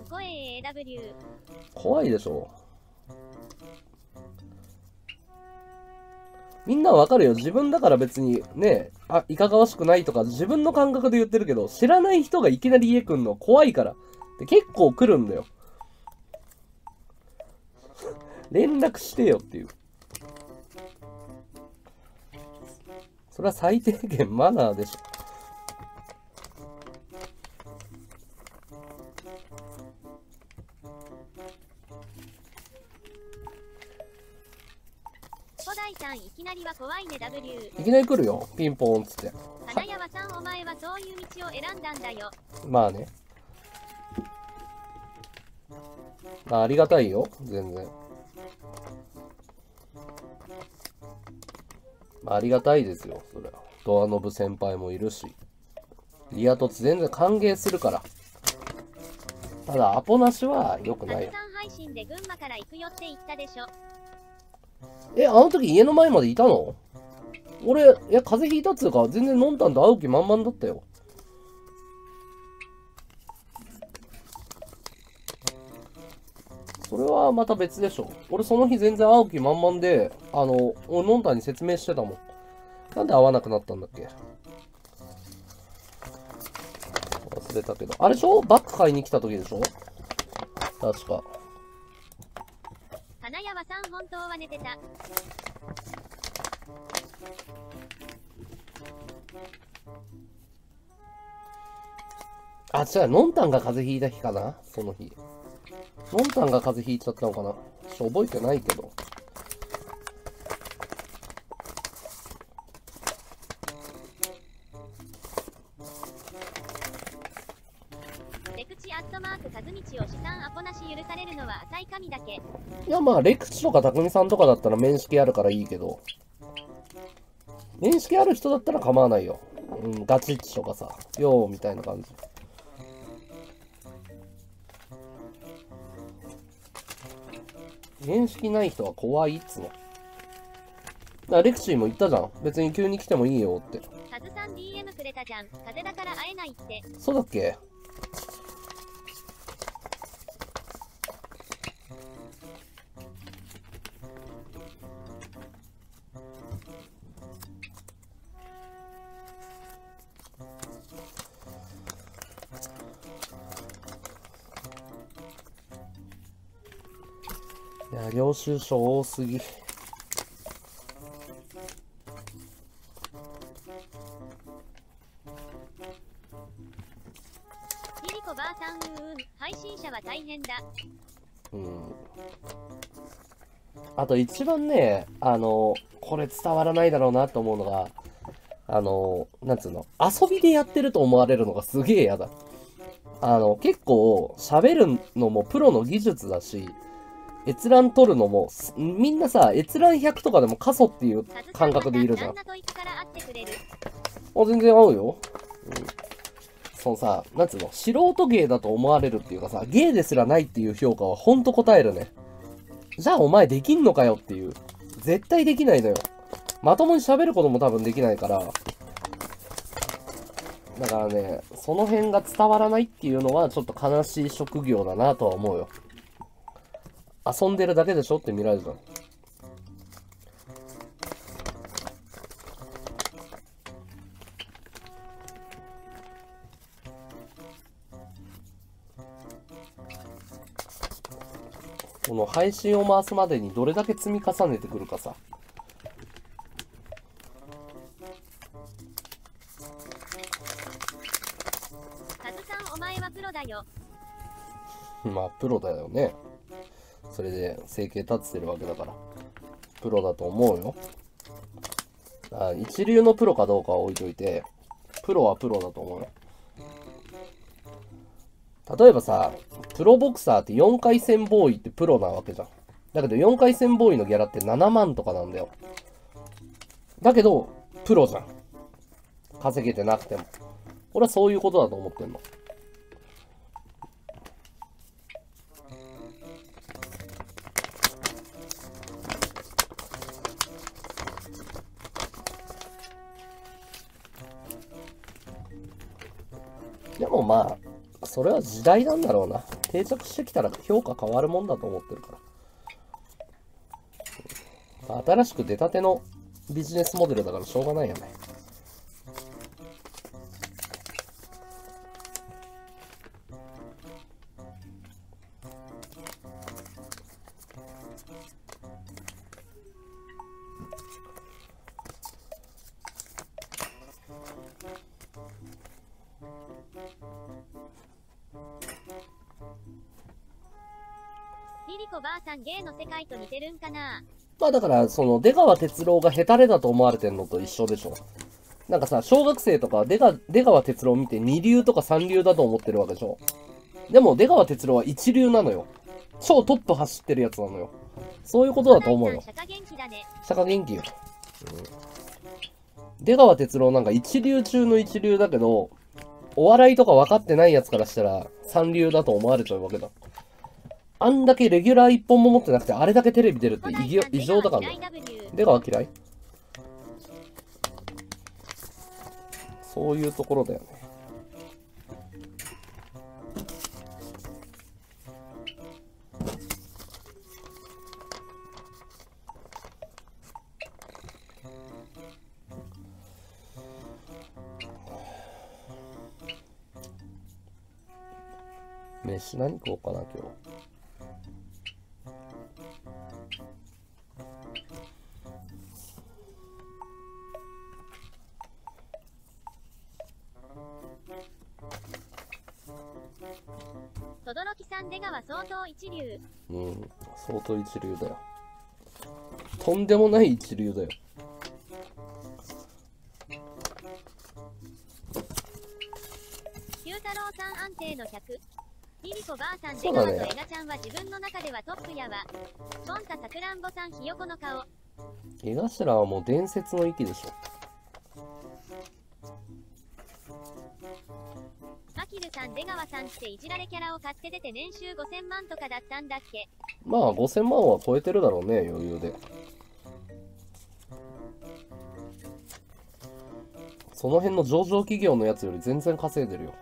怖いでしょ。 みんなはわかるよ。自分だから別にね、いかがわしくないとか自分の感覚で言ってるけど、知らない人がいきなり家来んの怖いから。で、結構来るんだよ。連絡してよっていう。それは最低限マナーでしょ。 古代さんいきなりは怖いね W。 いきなり来るよ。ピンポーンっつって。 花山さんお前はそういう道を選んだんだよ。 まあね。ありがたいよ。全然。ありがたいですよ。それは。ドアノブ先輩もいるし。リア凸全然歓迎するから。ただ、アポなしは良くないよ。 配信で群馬から行くよって言ったでしょ。 あの時家の前までいたの？俺、風邪ひいたっつうか、全然のんたんと会う気満々だったよ。それはまた別でしょ。俺その日全然会う気満々で、俺のんたんに説明してたもん。なんで会わなくなったんだっけ？忘れたけど。あれでしょ？バッグ買いに来た時でしょ？確か。 花山さん本当は寝てた。 違う、のんたんが風邪ひいた日かな？その日。のんたんが風邪ひいちゃったのかな？覚えてないけど。 レクチアットマークカズミチを資産アポなし許されるのは浅い神だけ。 いや、まあ、レクチとかたくみさんとかだったら面識あるからいいけど、面識ある人だったら構わないよ。うん、ガチッチとかさ、よーみたいな感じ。面識ない人は怖いっつの。だからレクシーも言ったじゃん。別に急に来てもいいよって。 カズさん DM くれたじゃん。風邪だから会えないって。 そうだっけ？いや、領収書多すぎ。 リリコばあさん配信者は大変だ。 あと一番ね、これ伝わらないだろうなと思うのが、なんつうの、遊びでやってると思われるのがすげえ嫌だ。結構喋るのもプロの技術だし、閲覧取るのも、みんなさ、閲覧100とかでも過疎っていう感覚でいるじゃん。全然合うよ。そのさ、なんつうの、素人芸だと思われるっていうかさ、芸ですらないっていう評価はほんと答えるね。じゃあお前できんのかよっていう。絶対できないのよ。まともに喋ることも多分できないから。だからね、その辺が伝わらないっていうのはちょっと悲しい職業だなとは思うよ。遊んでるだけでしょって見られるじゃん。この配信を回すまでにどれだけ積み重ねてくるかさ。 カズさんお前はプロだよ。 まあプロだよね。それで生計立ててるわけだから。プロだと思うよ。一流のプロかどうかは置いといて、プロはプロだと思うよ。例えばさ、プロボクサーって4回戦ボーイってプロなわけじゃん。だけど4回戦ボーイのギャラって7万とかなんだよ。だけど、プロじゃん。稼げてなくても。俺はそういうことだと思ってんの。でもまあ、それは時代なんだろうな。定着してきたら評価変わるもんだと思ってるから。新しく出たてのビジネスモデルだからしょうがないよね。 リリコばあさん、芸の世界と似てるんかな。 まあだから、その出川哲朗がヘタレだと思われてんのと一緒でしょ。なんかさ、小学生とか出川哲朗見て二流とか三流だと思ってるわけでしょ。でも出川哲朗は一流なのよ。超トップ走ってるやつなのよ。そういうことだと思うよ。 釈迦元気だね。 釈迦元気よ。出川哲朗なんか一流中の一流だけど、お笑いとか分かってないやつからしたら三流だと思われちゃうわけだ。あんだけレギュラー一本も持ってなくて、あれだけテレビ出るって異常だからね。出川嫌い？そういうところだよね。飯何食おうかな、今日。 轟さん、出川相当一流。 うん、相当一流だよ。とんでもない一流だよ。 九太郎さん安定の100。リリコばあさん、出川とエガちゃんは自分の中ではトップやわ。ポンタさくらんぼさん、ひよこの顔。 江頭はもう伝説の域でしょ。 マキルさん、出川さんっていじられキャラを買って出て年収5000万とかだったんだっけ。 まあ5000万は超えてるだろうね、余裕で。その辺の上場企業のやつより全然稼いでるよ。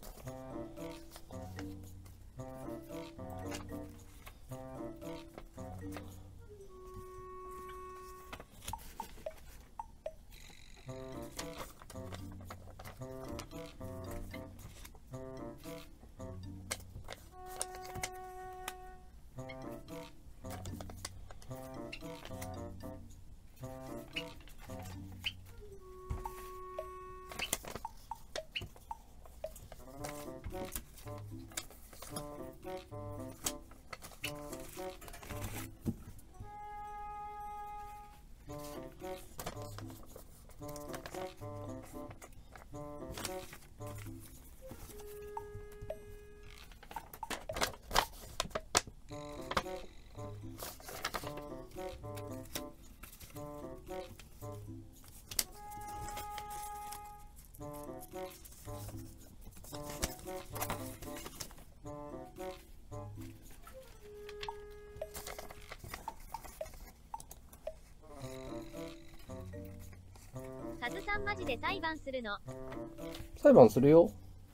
カズさんマジで裁判するの？ 裁判するよ。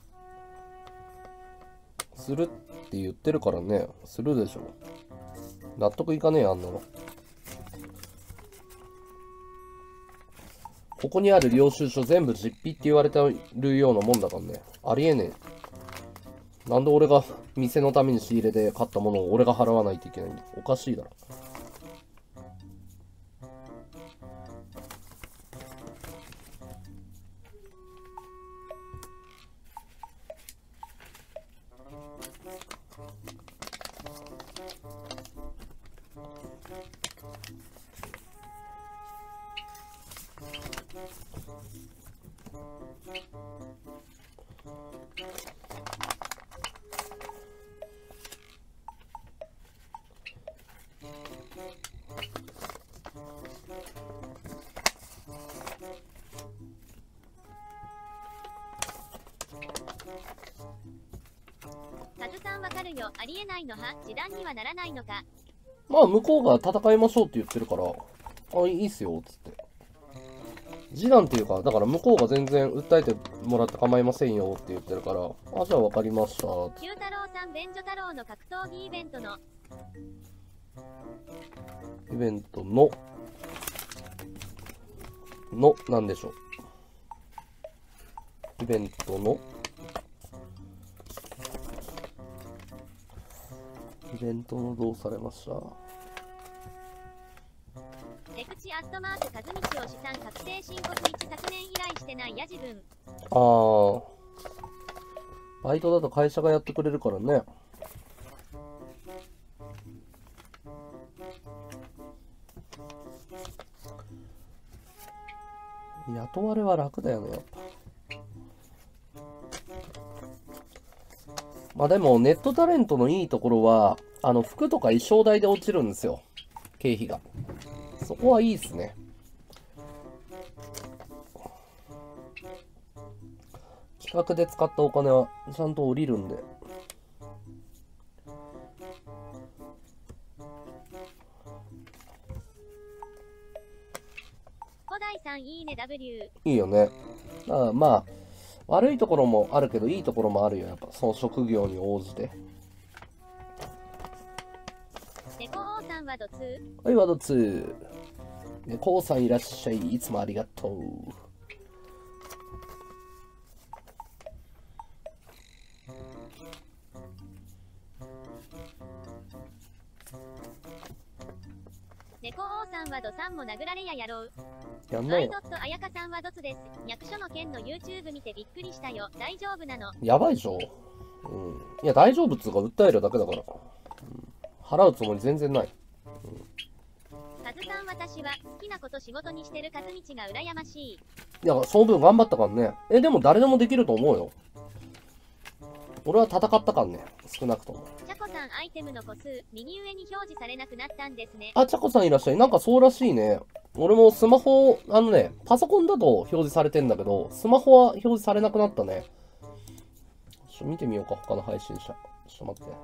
するって言ってるからね。するでしょ。納得いかねえ、あんなの。ここにある領収書全部実費って言われてるようなもんだからね。ありえねえ。なんで俺が店のために仕入れで買ったものを俺が払わないといけないんだ。おかしいだろ。 カズさんわかるよ。ありえないのは示談にはならないのか。 まあ向こうが戦いましょうって言ってるから、あ、いいっすよ、つって。示談っていうか、だから向こうが全然訴えてもらって構いませんよって言ってるから、あ、じゃあ分かりました。 九太郎さん、便所太郎の格闘技イベントの。 の、なんでしょう。イベントの、どうされました？ 出口アットマーク和道を資産確定申告1昨年以来してないや自分。 バイトだと会社がやってくれるからね。雇われは楽だよね、やっぱ。まあでも、ネットタレントのいいところは、服とか衣装代で落ちるんですよ。経費が。そこはいいっすね。企画で使ったお金はちゃんと降りるんで。 古代さんいいね W。 いいよね。だからまあ、悪いところもあるけど、いいところもあるよ。やっぱ、その職業に応じて。 猫王さんはドツー。 はい、ワード2。猫王さんいらっしゃい。いつもありがとう。 猫王さんはドさんも殴られやろう。 やんないよ。 あやかさんはドツです。役所の件の YouTube 見てびっくりしたよ。大丈夫なの？ やばいでしょ。いや、大丈夫っつうか、訴えるだけだから。払うつもり全然ない。 カズさん、私は好きなこと仕事にしてるカズミチが羨ましい。 いや、その分頑張ったからね。でも誰でもできると思うよ。俺は戦ったからね。少なくとも。 チャコさん、アイテムの個数、右上に表示されなくなったんですね。 あ、チャコさんいらっしゃい。なんかそうらしいね。俺もスマホ、パソコンだと表示されてんだけど、スマホは表示されなくなったね。見てみようか、他の配信者。ちょっと待って。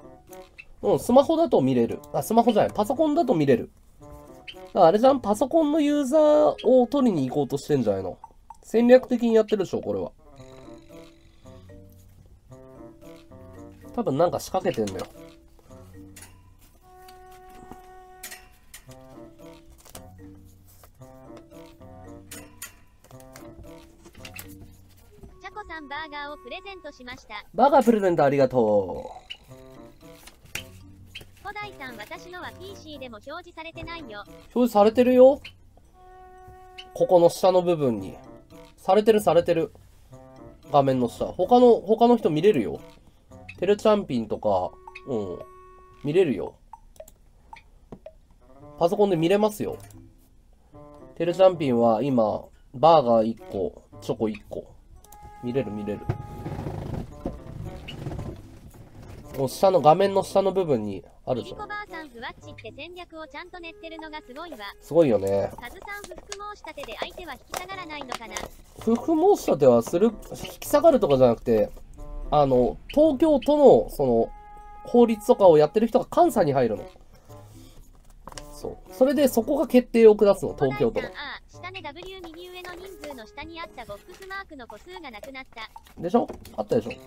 スマホだと見れる。あ、スマホじゃない。パソコンだと見れる。あれじゃん、パソコンのユーザーを取りに行こうとしてんじゃないの。戦略的にやってるでしょ、これは。多分なんか仕掛けてんだよ。 チャコさん、バーガーをプレゼントしました。 バーガープレゼントありがとう。 古代さん、私のは PC でも表示されてないよ。 表示されてるよ。ここの下の部分に。されてる。画面の下。他の人見れるよ。テルチャンピンとか、見れるよ。パソコンで見れますよ。テルチャンピンは今、バーガー1個、チョコ1個。見れる。もう画面の下の部分にあるじゃん。 リコバーさん、ふわっちって戦略をちゃんと練ってるのがすごいわ。 すごいよね。 カズさん、不服申し立てで相手は引き下がらないのかな？ 不服申し立ては引き下がるとかじゃなくて、東京都の、法律とかをやってる人が監査に入るの。そう。それでそこが決定を下すの、東京都の。 下ね W 右上の人数の下にあったボックスマークの個数がなくなった。 でしょ？あったでしょ？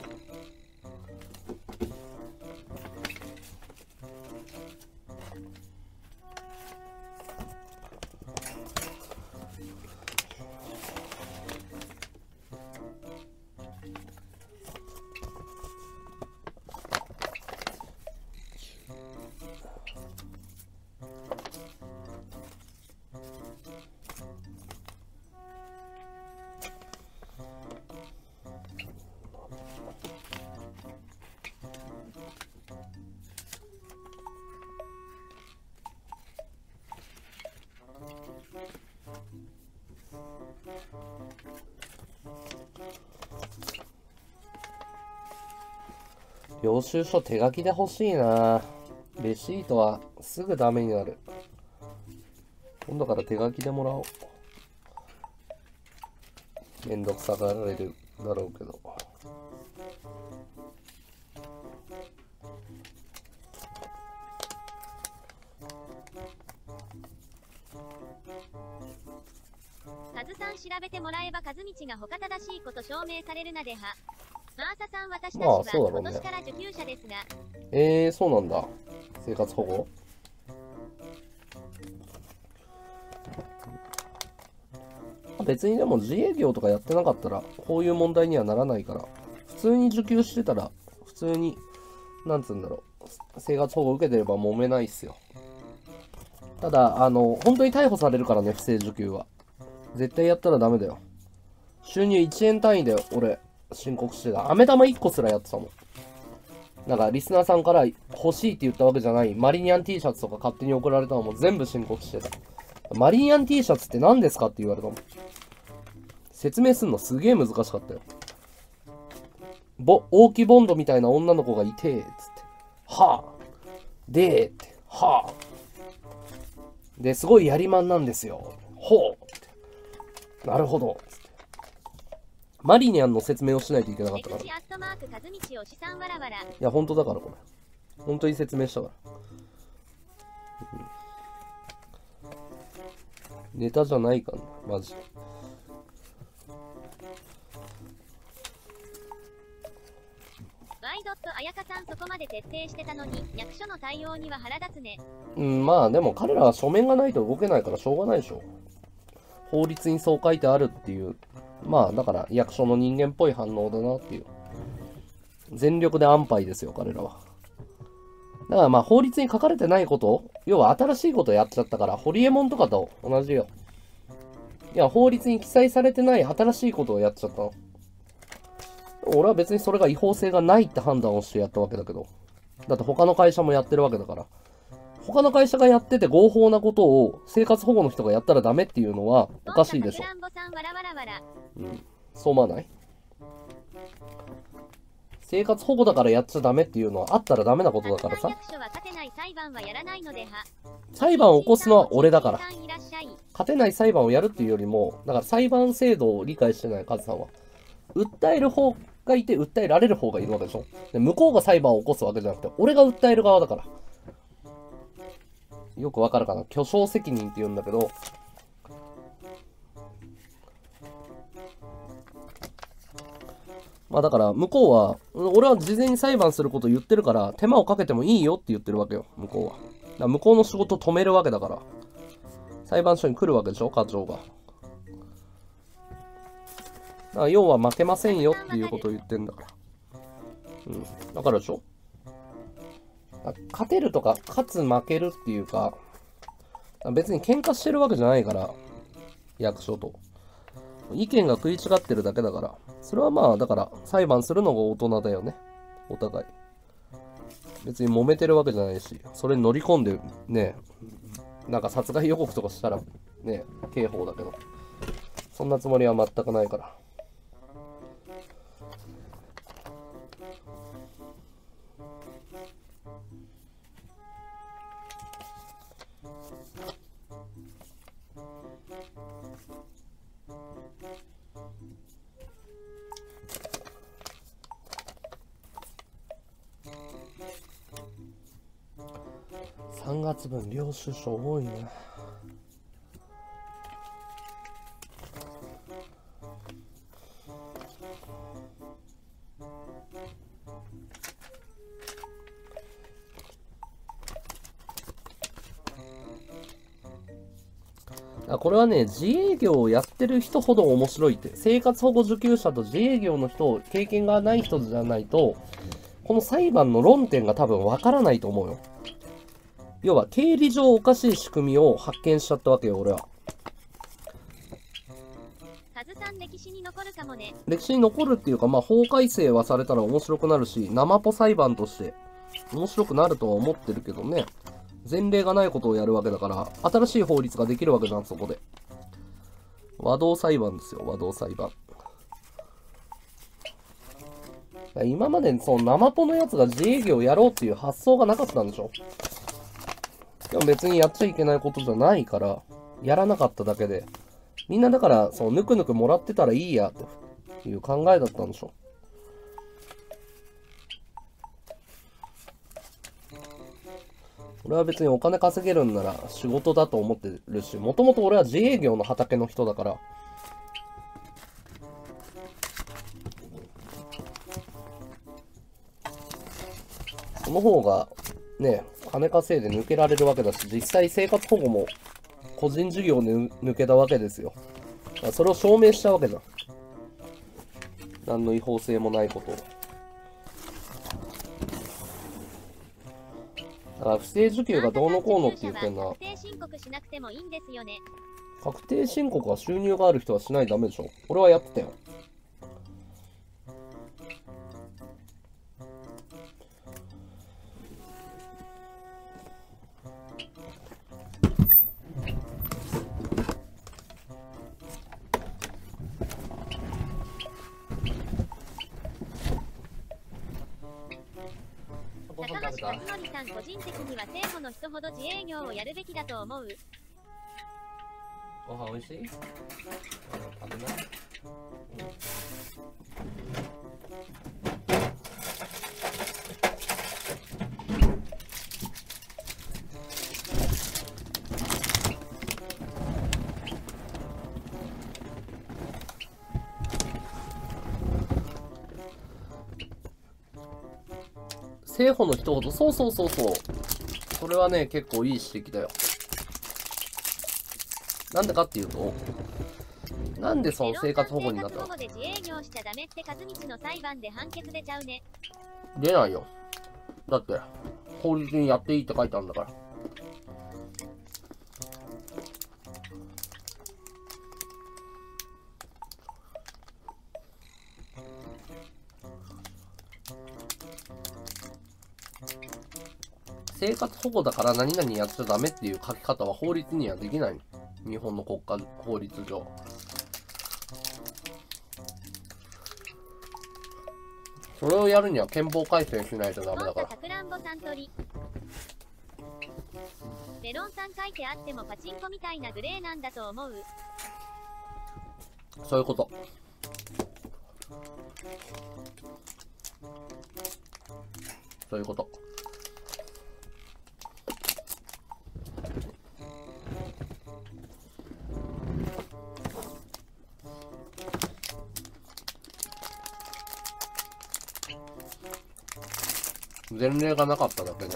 領収書手書きで欲しいな。レシートはすぐダメになる。今度から手書きでもらおう。めんどくさがられるだろうけど。 カズさん、調べてもらえばカズミチが他正しいこと証明されるなでは。マーサさん、私たちは今年から受給者ですが。 そうなんだ。生活保護？ 別にでも自営業とかやってなかったら、こういう問題にはならないから、普通に受給してたら、普通に、なんつうんだろう、生活保護受けてれば揉めないっすよ。ただ、本当に逮捕されるからね、不正受給は。絶対やったらダメだよ。収入1円単位で俺、申告してた。飴玉1個すらやってたもん。なんか、リスナーさんから欲しいって言ったわけじゃない、マリニャン T シャツとか勝手に送られたのも全部申告してた。マリニャン T シャツって何ですかって言われたもん。説明すんのすげえ難しかったよ。大木ボンドみたいな女の子がいて、つって。はぁ。でーって。はぁ。で、すごいやりまんなんですよ。ほう。なるほど。つって。マリニャンの説明をしないといけなかったから。いや、本当だからこれ。本当に説明したから。ネタじゃないかな、マジで。 綾香さんそこまで徹底してたのに役所の対応には腹立つね。 まあでも彼らは書面がないと動けないからしょうがないでしょ。法律にそう書いてあるっていう。まあだから役所の人間っぽい反応だなっていう。全力で安牌ですよ、彼らは。だからまあ法律に書かれてないこと、要は新しいことをやっちゃったから、ホリエモンとかと同じよ。いや、法律に記載されてない新しいことをやっちゃったの。俺は別にそれが違法性がないって判断をしてやったわけだけど。だって他の会社もやってるわけだから。他の会社がやってて合法なことを生活保護の人がやったらダメっていうのはおかしいでしょ。そう思わない？生活保護だからやっちゃダメっていうのはあったらダメなことだからさ。裁判を起こすのは俺だから。勝てない裁判をやるっていうよりも、だから裁判制度を理解してない、カズさんは。訴える方がいて、訴えられる方がいるわけでしょ。で、向こうが裁判を起こすわけじゃなくて、俺が訴える側だから。よくわかるかな？巨匠責任って言うんだけど、まあだから向こうは、俺は事前に裁判すること言ってるから、手間をかけてもいいよって言ってるわけよ、向こうは。だから向こうの仕事止めるわけだから。裁判所に来るわけでしょ、課長が。だから要は負けませんよっていうことを言ってんだから。だからでしょ。勝てるとか、勝つ負けるっていうか、別に喧嘩してるわけじゃないから、役所と。意見が食い違ってるだけだから、それはまあ、だから裁判するのが大人だよね。お互い。別に揉めてるわけじゃないし、それに乗り込んでね、なんか殺害予告とかしたらね、刑法だけど、そんなつもりは全くないから。3月分領収書多いな。これはね、自営業をやってる人ほど面白いって。生活保護受給者と自営業の人、経験がない人じゃないと、この裁判の論点が多分わからないと思うよ。要は、経理上おかしい仕組みを発見しちゃったわけよ、俺は。 カズさん、歴史に残るかもね。 歴史に残るっていうか、まあ、法改正はされたら面白くなるし、生ポ裁判として面白くなるとは思ってるけどね。前例がないことをやるわけだから、新しい法律ができるわけじゃん、そこで。和同裁判ですよ、和同裁判。今までその生ポのやつが自営業をやろうっていう発想がなかったんでしょ。でも別にやっちゃいけないことじゃないから、やらなかっただけで、みんなだから、そのぬくぬくもらってたらいいや、という考えだったんでしょ。俺は別にお金稼げるんなら仕事だと思ってるし、もともと俺は自営業の畑の人だから、その方が、ね、金稼いで抜けられるわけだし、実際生活保護も個人事業で抜けたわけですよ。 それを証明したわけだ。何の違法性もないことを。だから不正受給がどうのこうのって言ってんのは、 確定申告しなくてもいいんですよね。 確定申告は収入がある人はしないとダメでしょ。俺はやってたよ。 高橋克典さん、個人的には生保の人ほど自営業をやるべきだと思う。 ご飯おいしい？食べない？生保の人ほど、そう。それはね、結構いい指摘だよ。なんでかっていうと、なんでその生活保護になったの？ 生活保護で自営業しちゃダメって和道の裁判で判決出ちゃうね。 出ないよ。だって、法律にやっていいって書いてあるんだから。生活保護だから何々やっちゃダメっていう書き方は法律にはできないの。日本の国家法律上。それをやるには憲法改正しないとダメだから。 さくらんぼさんとり。メロンさん書いてあってもパチンコみたいなグレーなんだと思う。 そういうこと。そういうこと。前例がなかっただけね。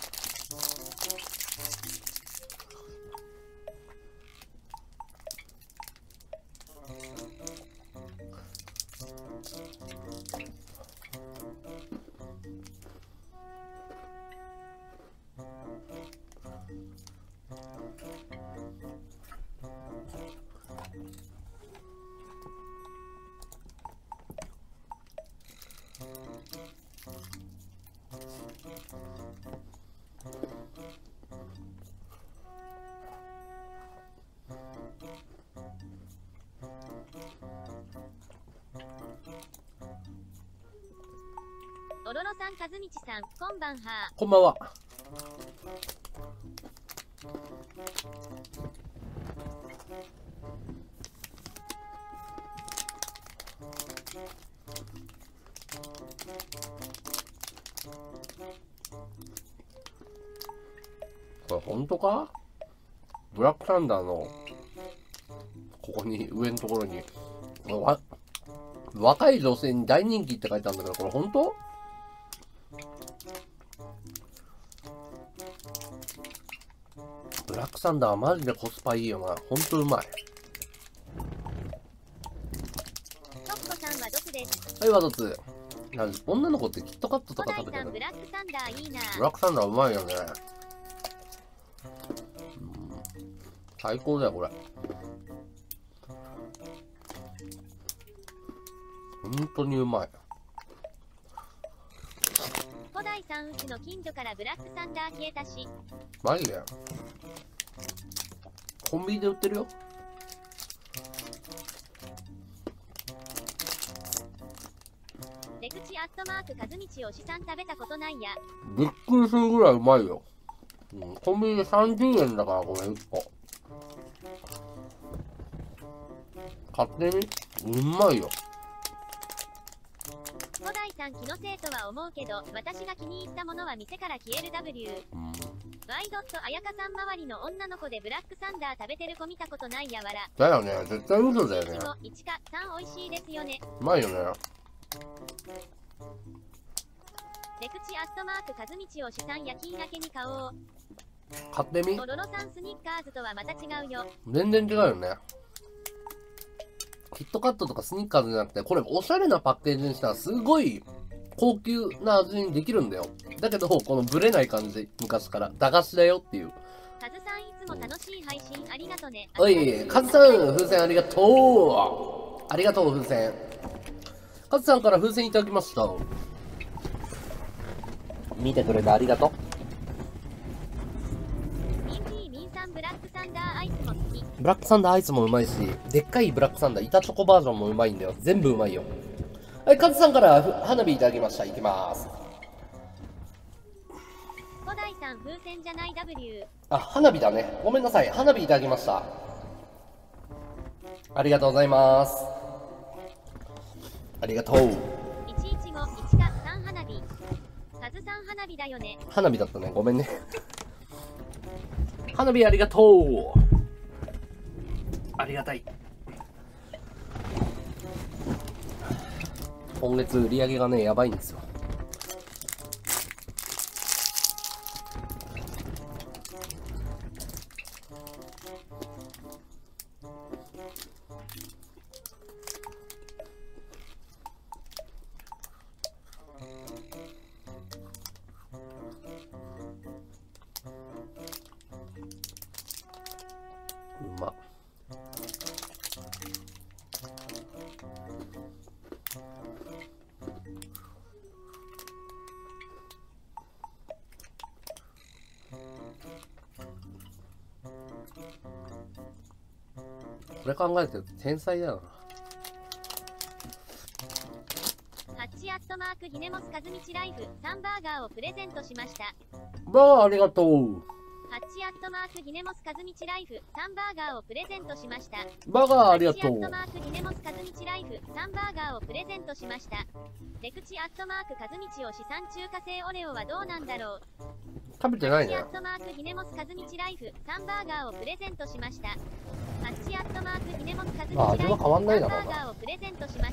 おろろさん、かずみちさん、こんばんは。 こんばんは。これ本当か？ブラックサンダーのここに上のところに若い女性に大人気って書いてあるんだけど、これ本当？ブラックサンダーはマジでコスパいいよな。ほんとうまい。 トッコさんはドツです。 はい、ワドツ。女の子ってキットカットとか食べてるの？ ブラックサンダーいいな。 ブラックサンダーうまいよね。最高だよ、これ。本当にうまい。 古代さん、うちの近所からブラックサンダー消えたし。 マジで？コンビニで売ってるよ。 レクチアットマークかずみちおしさん食べたことないや。 びっくりするぐらいうまいよ。コンビニで30円だから、これ1個。買ってみ？うまいよ。 古代さん気のせいとは思うけど、私が気に入ったものは店から消える W。ワイドット彩香さん周りの女の子でブラックサンダー食べてる子見たことないやわら。 だよね、絶対嘘だよね。 1か3美味しいですよね。 うまいよね。 レクチアットマークかずみちおしさん夜勤明けに買おう。 買ってみ？ おろろさんスニッカーズとはまた違うよ。 全然違うよね。 キットカットとかスニッカーズじゃなくて、これおしゃれなパッケージにしたらすごい高級な味にできるんだよ。だけど、このブレない感じ、昔から。駄菓子だよっていう。 カズさんいつも楽しい配信ありがとね。 おい、カズさん、風船ありがとう。ありがとう、風船。カズさんから風船いただきました。見てくれてありがとう。 ブラックサンダーアイスも好き。 ブラックサンダーアイスもうまいし、でっかいブラックサンダー、板チョコバージョンもうまいんだよ。全部うまいよ。はい、カズさんから花火いただきました。いきます。 古代さん、風船じゃない W。 あ、花火だね。ごめんなさい。花火いただきました。ありがとうございます。ありがとう。 115、1か3花火。カズさん花火だよね。 花火だったね。ごめんね。花火ありがとう。ありがたい。今月売り上げがね、やばいんですよ。うまっ。これ考えてると天才だよな。8アットマークギネモスカズミチライフ3バーガーをプレゼントしました。 バーありがとう。 8アットマークギネモスカズミチライフ3バーガーをプレゼントしました。 バーガーありがとう。 8アットマークギネモスカズミチライフ3バーガーをプレゼントしました。レクチアットマークカズミチを資産中華製オレオはどうなんだろう。 食べてないね。 8アットマークギネモスカズミチライフ3バーガーをプレゼントしました。8アットマークギネモスカズミチライフ3バーガーをプレゼントしました。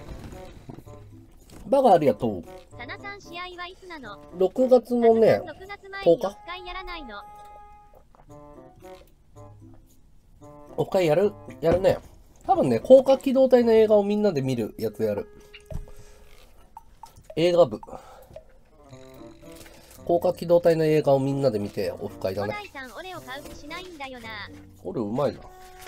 バーガーありがとう。 サナさん試合はいつなの？ 6月のね、 6月前に 10日オフ会やらないの？ オフ会やるね。多分ね、高架機動隊の映画をみんなで見るやつやる。映画部。高架機動隊の映画をみんなで見てオフ会だね。 古代さん、オレを買う気しないんだよな。 オレうまいな。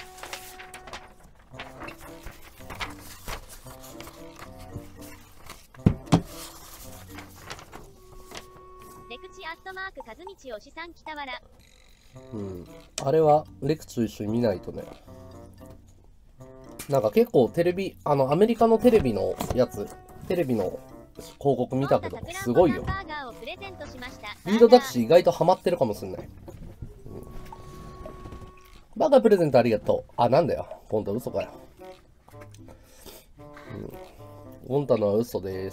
レクチアットマークカズミチを資産北原。 うん。あれはレクチと一緒に見ないとね。なんか結構テレビ、アメリカのテレビのやつ、テレビの広告見たけど、すごいよ。リードタクシー意外とハマってるかもしんない。バーガープレゼントありがとう。あ、なんだよ。今度嘘かよ。ゴンタのは嘘です。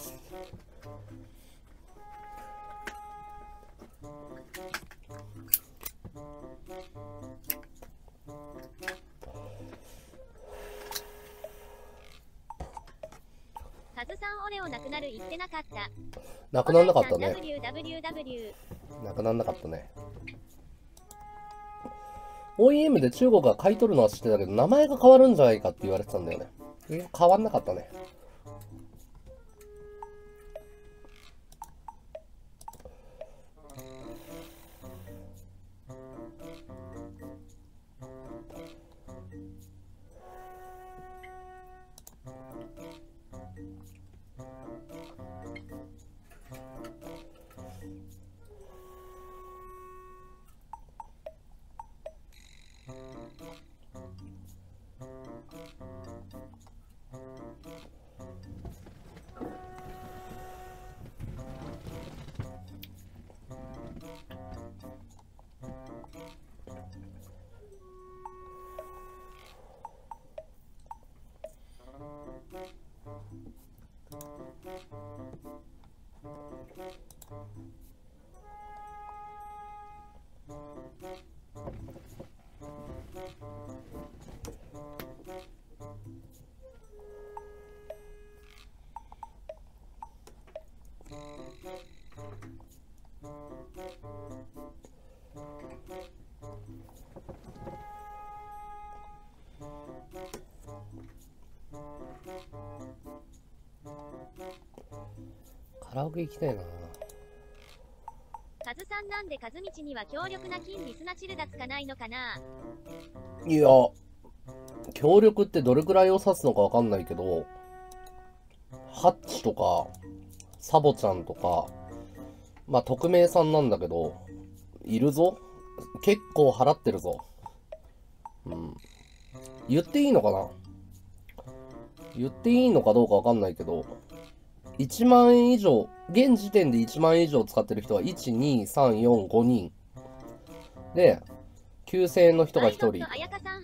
カズさんオレオなくなる言ってなかった。 なくなんなかったね。 WWW なくなんなかったね。OEM で中国が買い取るのは知ってたけど、名前が変わるんじゃないかって言われてたんだよね。変わんなかったね。 カラオケ行きたいな。 カズさんなんでカズミチには強力な金リスナチルダつかないのかな。 いや、強力ってどれくらいを指すのかわかんないけど、ハッチとか、サボちゃんとか、まあ、匿名さんなんだけど、いるぞ。結構払ってるぞ。うん。言っていいのかな？言っていいのかどうかわかんないけど、1万円以上、現時点で1万円以上使ってる人は1、2、3、4、5人。で、9000円の人が1人。いや、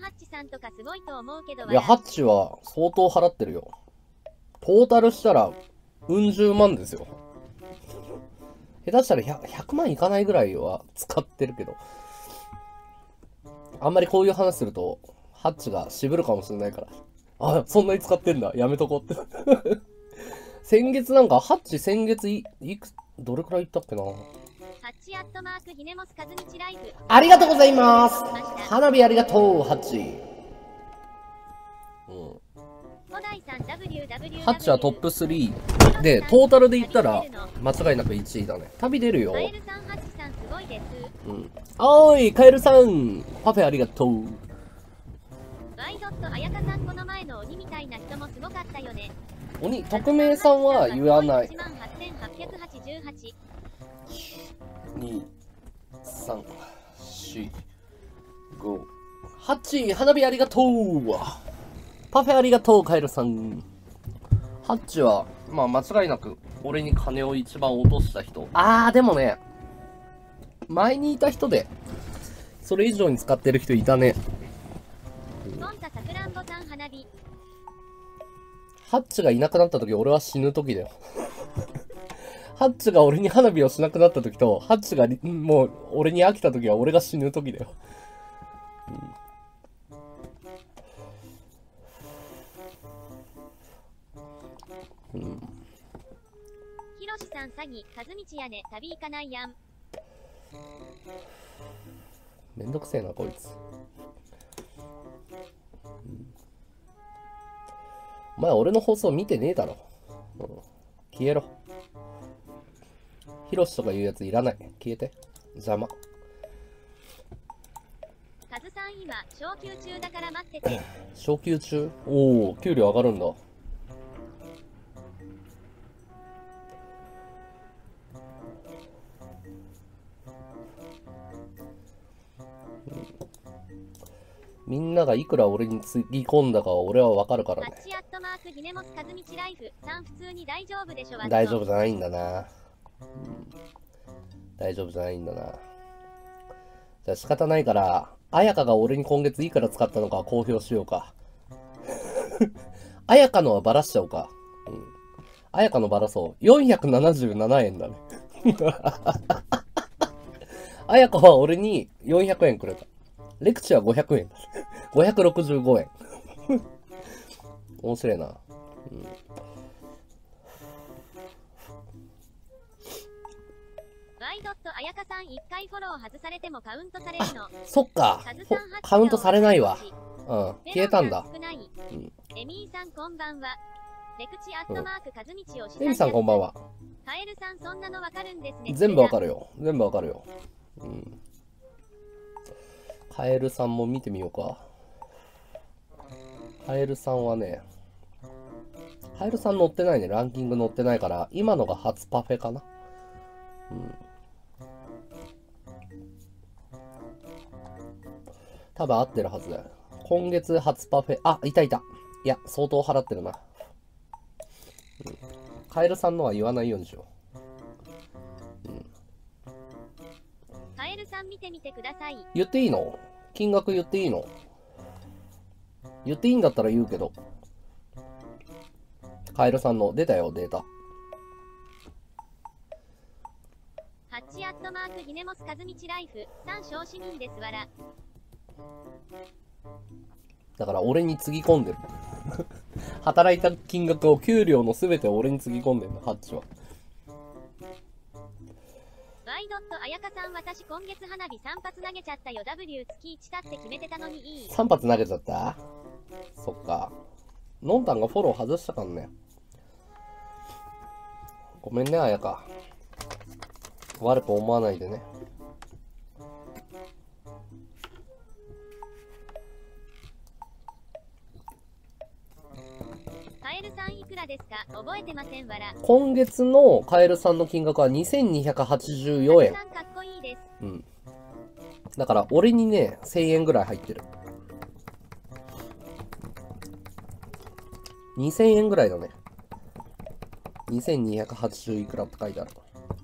ハッチは相当払ってるよ。トータルしたら、うん十万ですよ。下手したら 100万いかないぐらいは使ってるけど。あんまりこういう話すると、ハッチが渋るかもしれないから。あ、そんなに使ってんだ。やめとこうって。先月なんか、ハッチ先月どれくらいいったっけな。ありがとうございます。花火ありがとう、ハッチ。うん。ハッチはトップ3。で、トータルで言ったら、間違いなく1位だね。旅出るよ。うん。おーい、カエルさん。パフェありがとう。 ワイドット彩香さんこの前の鬼みたいな人もすごかったよね。 鬼、匿名さんは言わない。2、3、4、5、8、花火ありがとう。パフェありがとう、カエルさん。ハッチは、まあ間違いなく、俺に金を一番落とした人。でもね、前にいた人で、それ以上に使ってる人いたね。ハッチがいなくなった時、俺は死ぬ時だよ。ハッチが俺に花火をしなくなった時と、ハッチがもう俺に飽きた時は俺が死ぬ時だよ。うん。 ひろしさん詐欺、かずみちやね、旅行かないやん。 めんどくせえな、こいつ。お前、俺の放送見てねえだろ。うん、消えろ。ヒロシとかいうやついらない。消えて。邪魔。 カズさん今、昇給中だから待ってて。 昇給中？おお、給料上がるんだ。みんながいくら俺につぎ込んだかは俺はわかるからね。大丈夫じゃないんだな。大丈夫じゃないんだな。じゃあ仕方ないから、彩香が俺に今月いくら使ったのか公表しようか。彩香のはバラしちゃおうか。彩香のバラそう。477円だね。彩香は俺に400円くれた。レクチャー500円だ。565円。面白いな。 ワイドット彩香さん1回フォロー外されてもカウントされるの。 そっか。カウントされないわ。うん。消えたんだ。 エミーさんこんばんは。レクチアットマークカズミチをしエミーさんこんばんは。 カエルさんそんなのわかるんですね。 全部わかるよ。全部わかるよ。カエルさんも見てみようか。カエルさんはね、カエルさん乗ってないね。ランキング乗ってないから、今のが初パフェかな。多分合ってるはずだよ。今月初パフェ、いたいた。いや、相当払ってるな。カエルさんのは言わないようにしよう。 カエルさん見てみてください。 言っていいの？金額言っていいの？言っていいんだったら言うけど。カエルさんの出たよ、データ。 ハッチアットマークギネモスカズミチライフ3小市民ですわら。 だから俺につぎ込んでる。働いた金額を給料のすべてを俺につぎ込んでるの、ハッチは。 ワイドット彩香さん、私今月花火3発投げちゃったよ。W 月1だって決めてたのにいい。 3発投げちゃった？そっか。のんたんがフォロー外したからね。 ごめんね、綾香。悪く思わないでね。 カエルさんいくらですか？覚えてませんわら。 今月のカエルさんの金額は2284円。 かっこいいです。 うん。だから、俺にね、1000円ぐらい入ってる。2000円ぐらいだね。2280いくらって書いてある。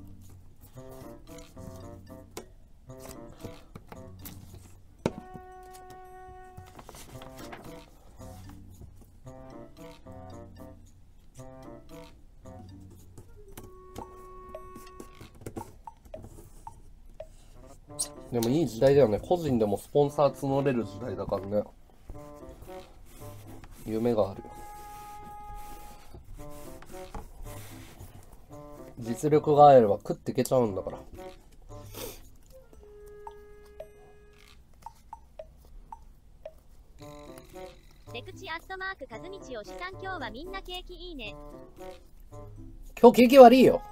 でもいい時代だよね。個人でもスポンサー募れる時代だからね。夢があるよ。実力があれば食っていけちゃうんだから。 出口アットマーク和道おしさん、今日はみんな景気いいね。 今日景気悪いよ。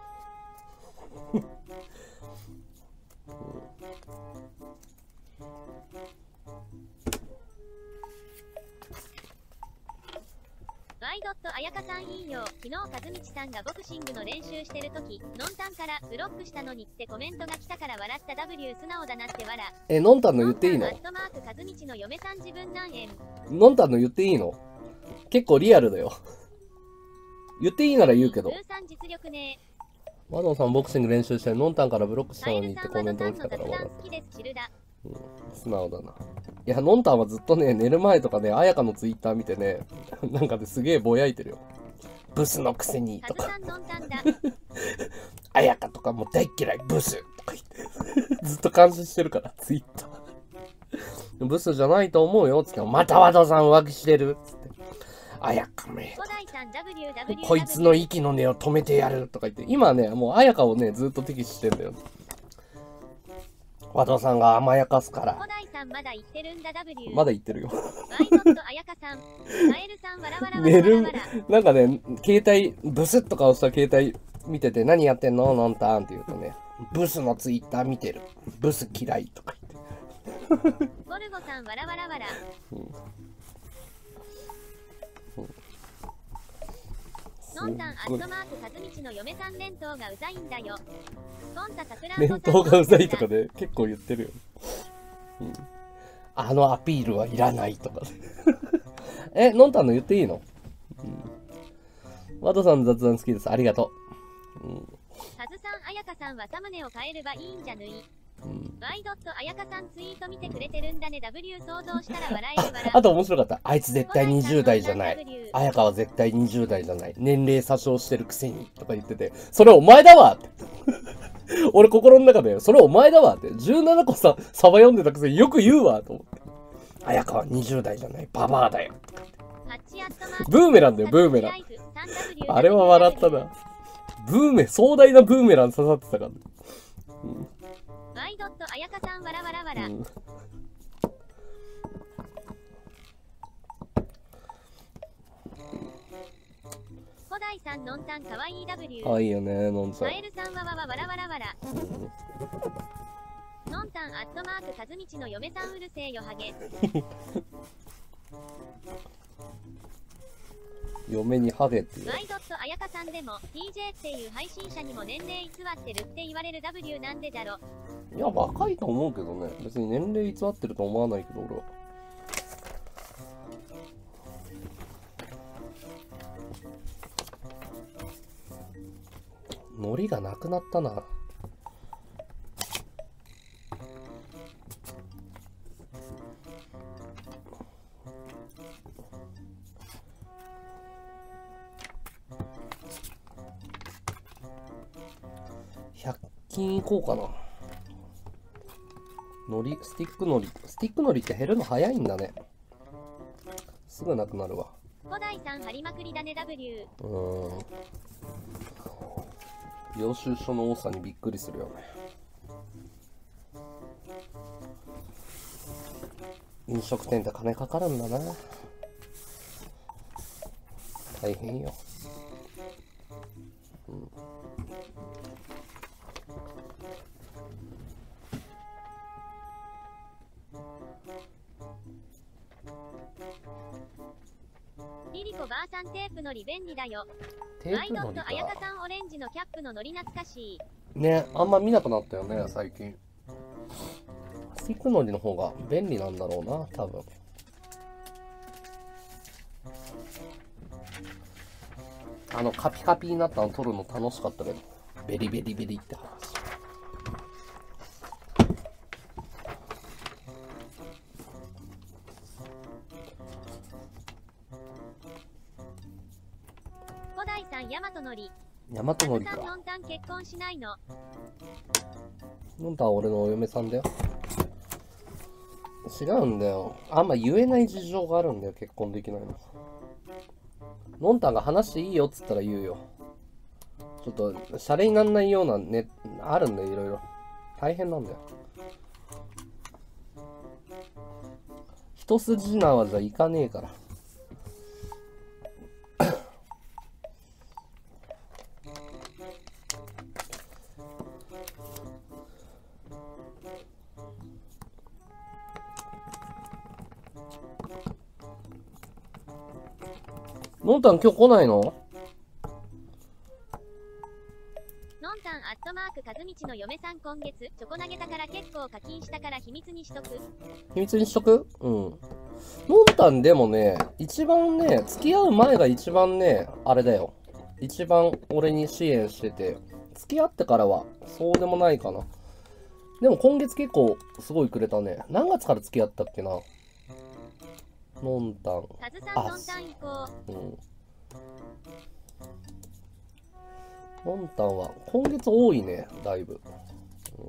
ワイドット彩香さんいいよ。昨日和道さんがボクシングの練習してるとき、ノンタンからブロックしたのにってコメントが来たから笑った。 W 素直だなって笑。 ノンタンの言っていいの？ アットマーク和道の嫁さん自分何円？ ノンタンの言っていいの？結構リアルだよ。言っていいなら言うけど。 さん実力ね。 マドンさんボクシング練習してノンタンからブロックしたのにってコメントが来たから笑った。素直だな。いや、ノンタンはずっとね、寝る前とかね、綾香のツイッター見てね、なんかですげえぼやいてるよ。ブスのくせにとか。綾香とかも大っ嫌い、ブスとか言って。ずっと監視してるから、ツイッター。ブスじゃないと思うよ、つって。またワドさん浮気してるつって。綾香め。こいつの息の根を止めてやるとか言って。今ね、もう綾香をね、ずっと敵視してんだよ。ワドさんが甘やかすから。まだ言ってるんだ W。まだ言ってるよ。寝る、なんかね、携帯、ブスッと顔した携帯見てて、何やってんのノンタンって言うとね、ブスのツイッター見てる。ブス嫌いとか言って。ボルゴさん、わらわらわら。ノンタンアットマーク和道の嫁さん連投がうざいんだよ。連投がうざいとかね、結構言ってるよ。うん、あのアピールはいらないとかね。ノンタンの言っていいの？ワドさんの雑談好きです。ありがとう。カズさん、あやかさんはサムネを変えればいいんじゃぬい。ワイドットあやかさんツイート見てくれてるんだね。 W 想像したら笑える笑。あと面白かった。あいつ絶対20代じゃない。あやかは絶対20代じゃない。年齢詐称してるくせにとか言ってて、それお前だわって俺心の中でそれお前だわって17個サバ読んでたくせによく言うわと思って。あやかは20代じゃない。ババアだよ。ブーメランだよ、ブーメラン。あれは笑ったな。壮大なブーメラン刺さってたから。ワイドットあやかさんわらわらわら。古代さんのんたんかわいい W。かわいいよね、のんさん。カエルさんわわわわらわらわら。のんたんアットマークかずみちの嫁さんうるせえよハゲ。嫁にハゲっていう。ワイドットあやかさんでも TJ っていう配信者にも年齢偽ってるって言われる W なんでだろ。いや、若いと思うけどね。別に年齢偽ってると思わないけど、俺は。ノリがなくなったな。100均行こうかな。スティックのり。スティックのりって減るの早いんだね。すぐなくなるわ。古代さん張りまくりだね W。領収書の多さにびっくりするよね。飲食店って金かかるんだな。大変よ。 ばあさんテープのり便利だよ。 テワイドットープのりか。 あやかさんオレンジのキャップののり懐かしい。 ね、あんま見なくなったよね、最近。スティックのりの方が便利なんだろうな、多分。カピカピになったの撮るの楽しかったけど、ベリベリベリって話。 古代さん、ヤマトのり。 ヤマトのりか。 ノンタン結婚しないの？ ノンタンは俺のお嫁さんだよ。違うんだよ。あんま言えない事情があるんだよ、結婚できないの。ノンタンが話していいよっつったら言うよ。ちょっと、シャレになんないようなね、あるんだよ、いろいろ。大変なんだよ。一筋縄じゃいかねえから。ノンタン今日来ないの？ ノンタンアットマークかずみちの嫁さん今月チョコ投げたから結構課金したから秘密にしとく。 秘密にしとく？うん。ノンタンでもね、一番ね、付き合う前が一番ね、あれだよ。一番俺に支援してて、付き合ってからはそうでもないかな。でも今月結構すごいくれたね。何月から付き合ったっけな？ノンタン。 カズさんノンタン行こう。 うん。ノンタンは今月多いね、だいぶ。うん、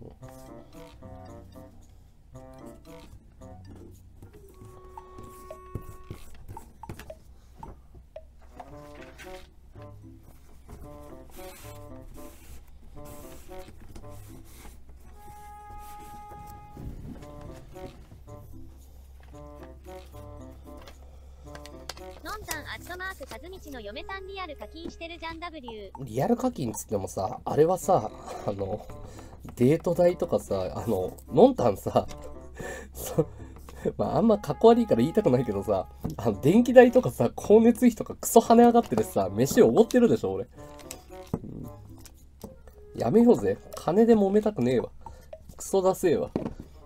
ノンタンアットマークかずみちの嫁さんリアル課金してるじゃん W。 リアル課金っつってもさ、あれはさ、デート代とかさ、ノンタンさ、まあ、あんまかっこ悪いから言いたくないけどさ、電気代とかさ、光熱費とかクソ跳ね上がってるしさ、飯おごってるでしょ、俺。うん、やめようぜ。金で揉めたくねえわ。クソだせえわ。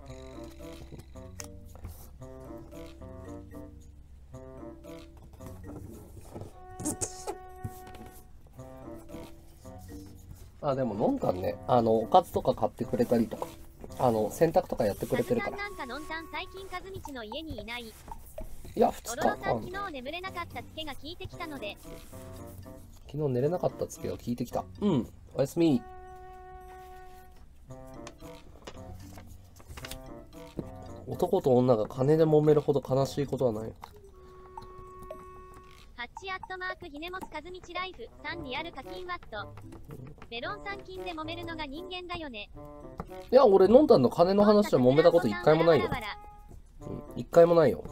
あ、でも、ノンタンね、おかずとか買ってくれたりとか、洗濯とかやってくれてるから。 なんかノンタン最近かずみちの家にいない。 いや、2日。 ロロさん昨日眠れなかったツケが効いてきたので。 昨日寝れなかったツケが効いてきた。うん、おやすみ。男と女が金で揉めるほど悲しいことはない。 ハッチアットマークひねもすかずみちライフ3リアル課金ワット。メロンさん金で揉めるのが人間だよね。 いや、俺、ノンタンの金の話は揉めたこと一回もないよ。一回もないよ。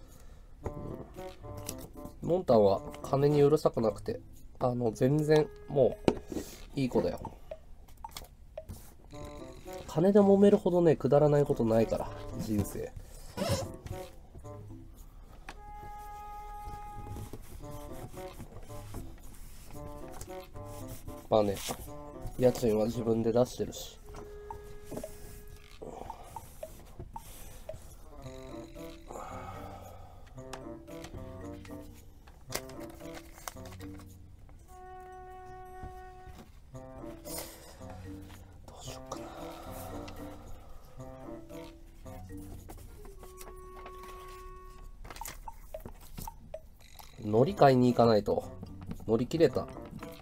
ノンタンは金にうるさくなくて、全然もういい子だよ。金で揉めるほどね、くだらないことないから、人生。まあね、家賃は自分で出してるし。どうしよっかな。海苔買いに行かないと。海苔切れた。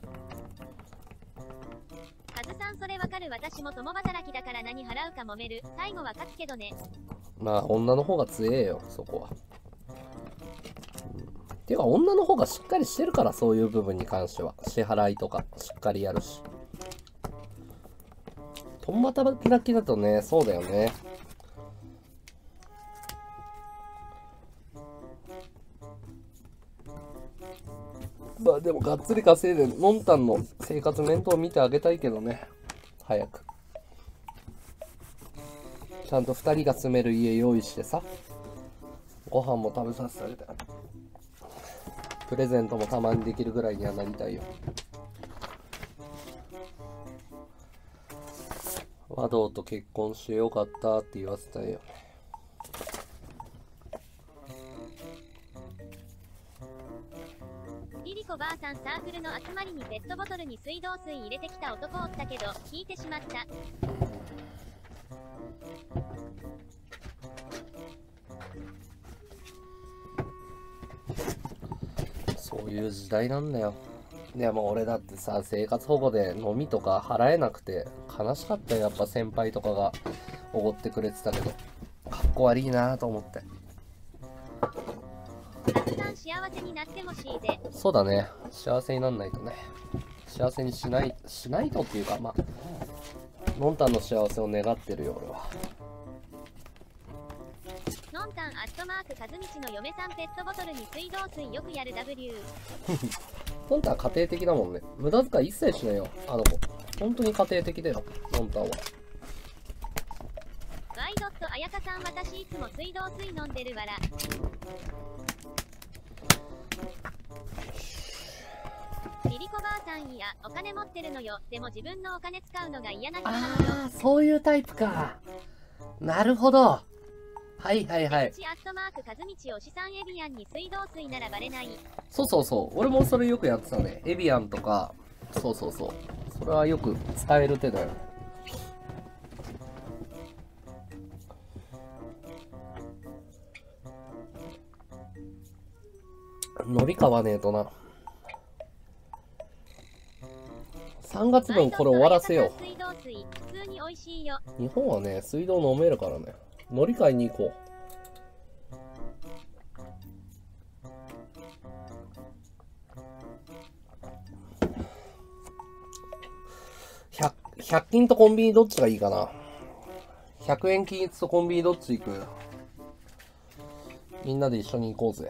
それわかる。私も共働きだから何払うか揉める。最後は勝つけどね。 まあ女の方が強えよ、そこは。てか女の方がしっかりしてるから、そういう部分に関しては支払いとかしっかりやるし。共働きだとね、そうだよね。まあでもがっつり稼いでノンタンの生活面倒見てあげたいけどね、早く。ちゃんと2人が住める家用意してさ、ご飯も食べさせてあげたい。 プレゼントもたまにできるぐらいにはなりたいよ。和道と結婚してよかったって言わせたいよね。 リリコばあさん、サークルの集まりにペットボトルに水道水入れてきた男おったけど引いてしまった。 そういう時代なんだよ。でも俺だってさ、生活保護で飲みとか払えなくて悲しかったよ。やっぱ先輩とかがおごってくれてたけど、かっこ悪いなと思って。 たくさん幸せになってほしいぜ。 そうだね、幸せになんないとね。幸せにしないとっていうか、まあのんたんの幸せを願ってるよ俺は。 のんたんアットマークかずみちの嫁さん、ペットボトルに水道水よくやる W。 のんたん家庭的だもんね。無駄遣い一切しないよあの子。本当に家庭的だよのんたんは。 ワイドットあやかさん、私いつも水道水飲んでるわら。リリコばあさん、いやお金持ってるのよ、でも自分のお金使うのが嫌な人なのよ。 ああ、そういうタイプか。なるほど。はいはいはい。 アットマークかずみちおしさん、エビアンに水道水ならバレない。 そうそうそう。俺もそれよくやってたね。エビアンとか。そうそうそう。それはよく使える手だよ。海苔買わねえとな。3月分これ終わらせよう。 水道水普通に美味しいよ。 日本はね、水道飲めるからね。海苔買いに行こう。100均とコンビニどっちがいいかな。100円均一とコンビニどっち行く？みんなで一緒に行こうぜ。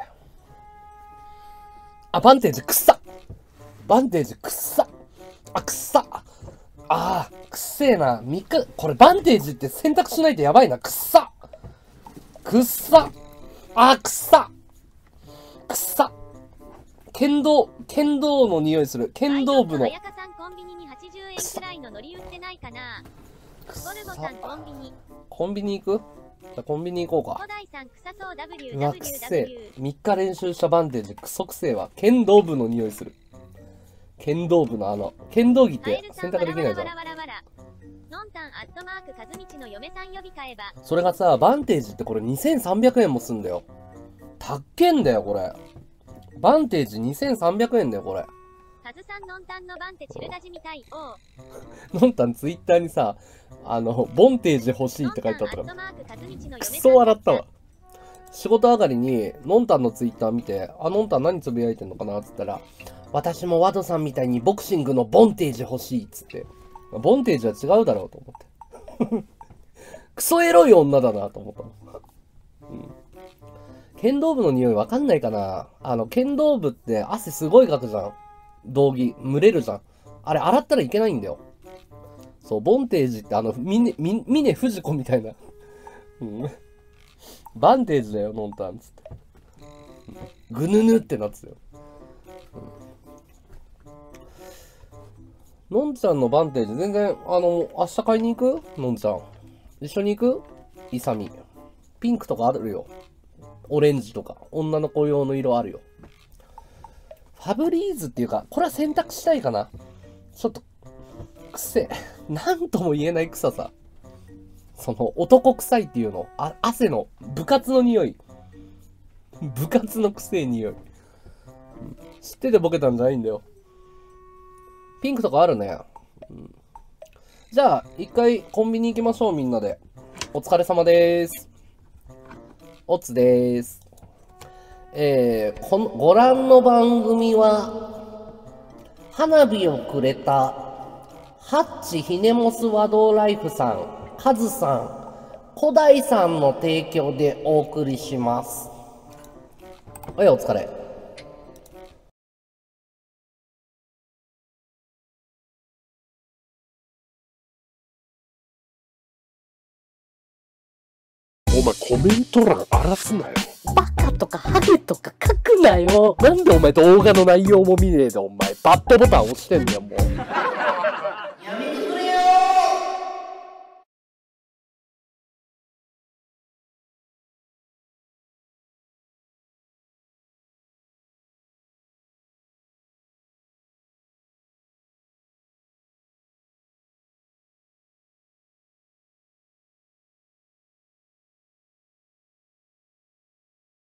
あ、バンテージくっさ！バンテージくっさ！あ、くっさ！あー、くっせえな。3日、これバンテージって選択しないとやばいな。くっさ！くっさ！あー、くっさ！くっさ！剣道の匂いする。剣道部の。 彩香さん、コンビニに80円くらいの海苔売ってないかな。ゴルゴさん、コンビニ。 コンビニ行く？じゃあコンビニ行こうか。 古代さん、臭そう。 W。 うわ、くせえ。3日練習したバンテージクソくせえわ。剣道部の匂いする。剣道部の剣道着って選択できないじゃん。 のんたんアットマークかずみちの嫁さん呼び替えば。 それがさ、バンテージってこれ2300円もすんだよ。たっけんだよこれ。バンテージ2300円だよこれ。 カズさん、のんたんのバンテチルダジみたい。 おう。のんたんツイッターにさ、ボンテージ欲しいって書いてあったから。クソ笑ったわ。仕事上がりに、のんたんのツイッター見て、あ、のんたん何つぶやいてんのかなっつったら、私もワドさんみたいにボクシングのボンテージ欲しいっつって。ボンテージは違うだろうと思って。クソエロい女だなと思ったもん。うん。剣道部の匂いわかんないかな。剣道部って汗すごいかくじゃん。道着、蒸れるじゃん。あれ洗ったらいけないんだよ。そう、ボンテージって峰不二子みたいな。うん。バンテージだよ、のんたんつって。ぐぬぬってなってたよ。のんちゃんのバンテージ全然、明日買いに行く？のんちゃん。一緒に行く？イサミ。ピンクとかあるよ。オレンジとか。女の子用の色あるよ。ファブリーズっていうか、これは選択したいかな。ちょっと、くせえ。なんとも言えない臭さ。その、男臭いっていうの。汗の、部活の匂い。部活のくせえ匂い。知っててボケたんじゃないんだよ。ピンクとかあるね。うん、じゃあ、一回コンビニ行きましょう、みんなで。お疲れ様でーす。おつでーす。ご覧の番組は、花火をくれた、ハッチヒネモスワドライフさん、カズさん、古代さんの提供でお送りします。はい、お疲れ。 お前コメント欄荒らすなよ。 バカとかハゲとか書くなよ。なんでお前動画の内容も見ねえでお前バッドボタン押してんねんもう。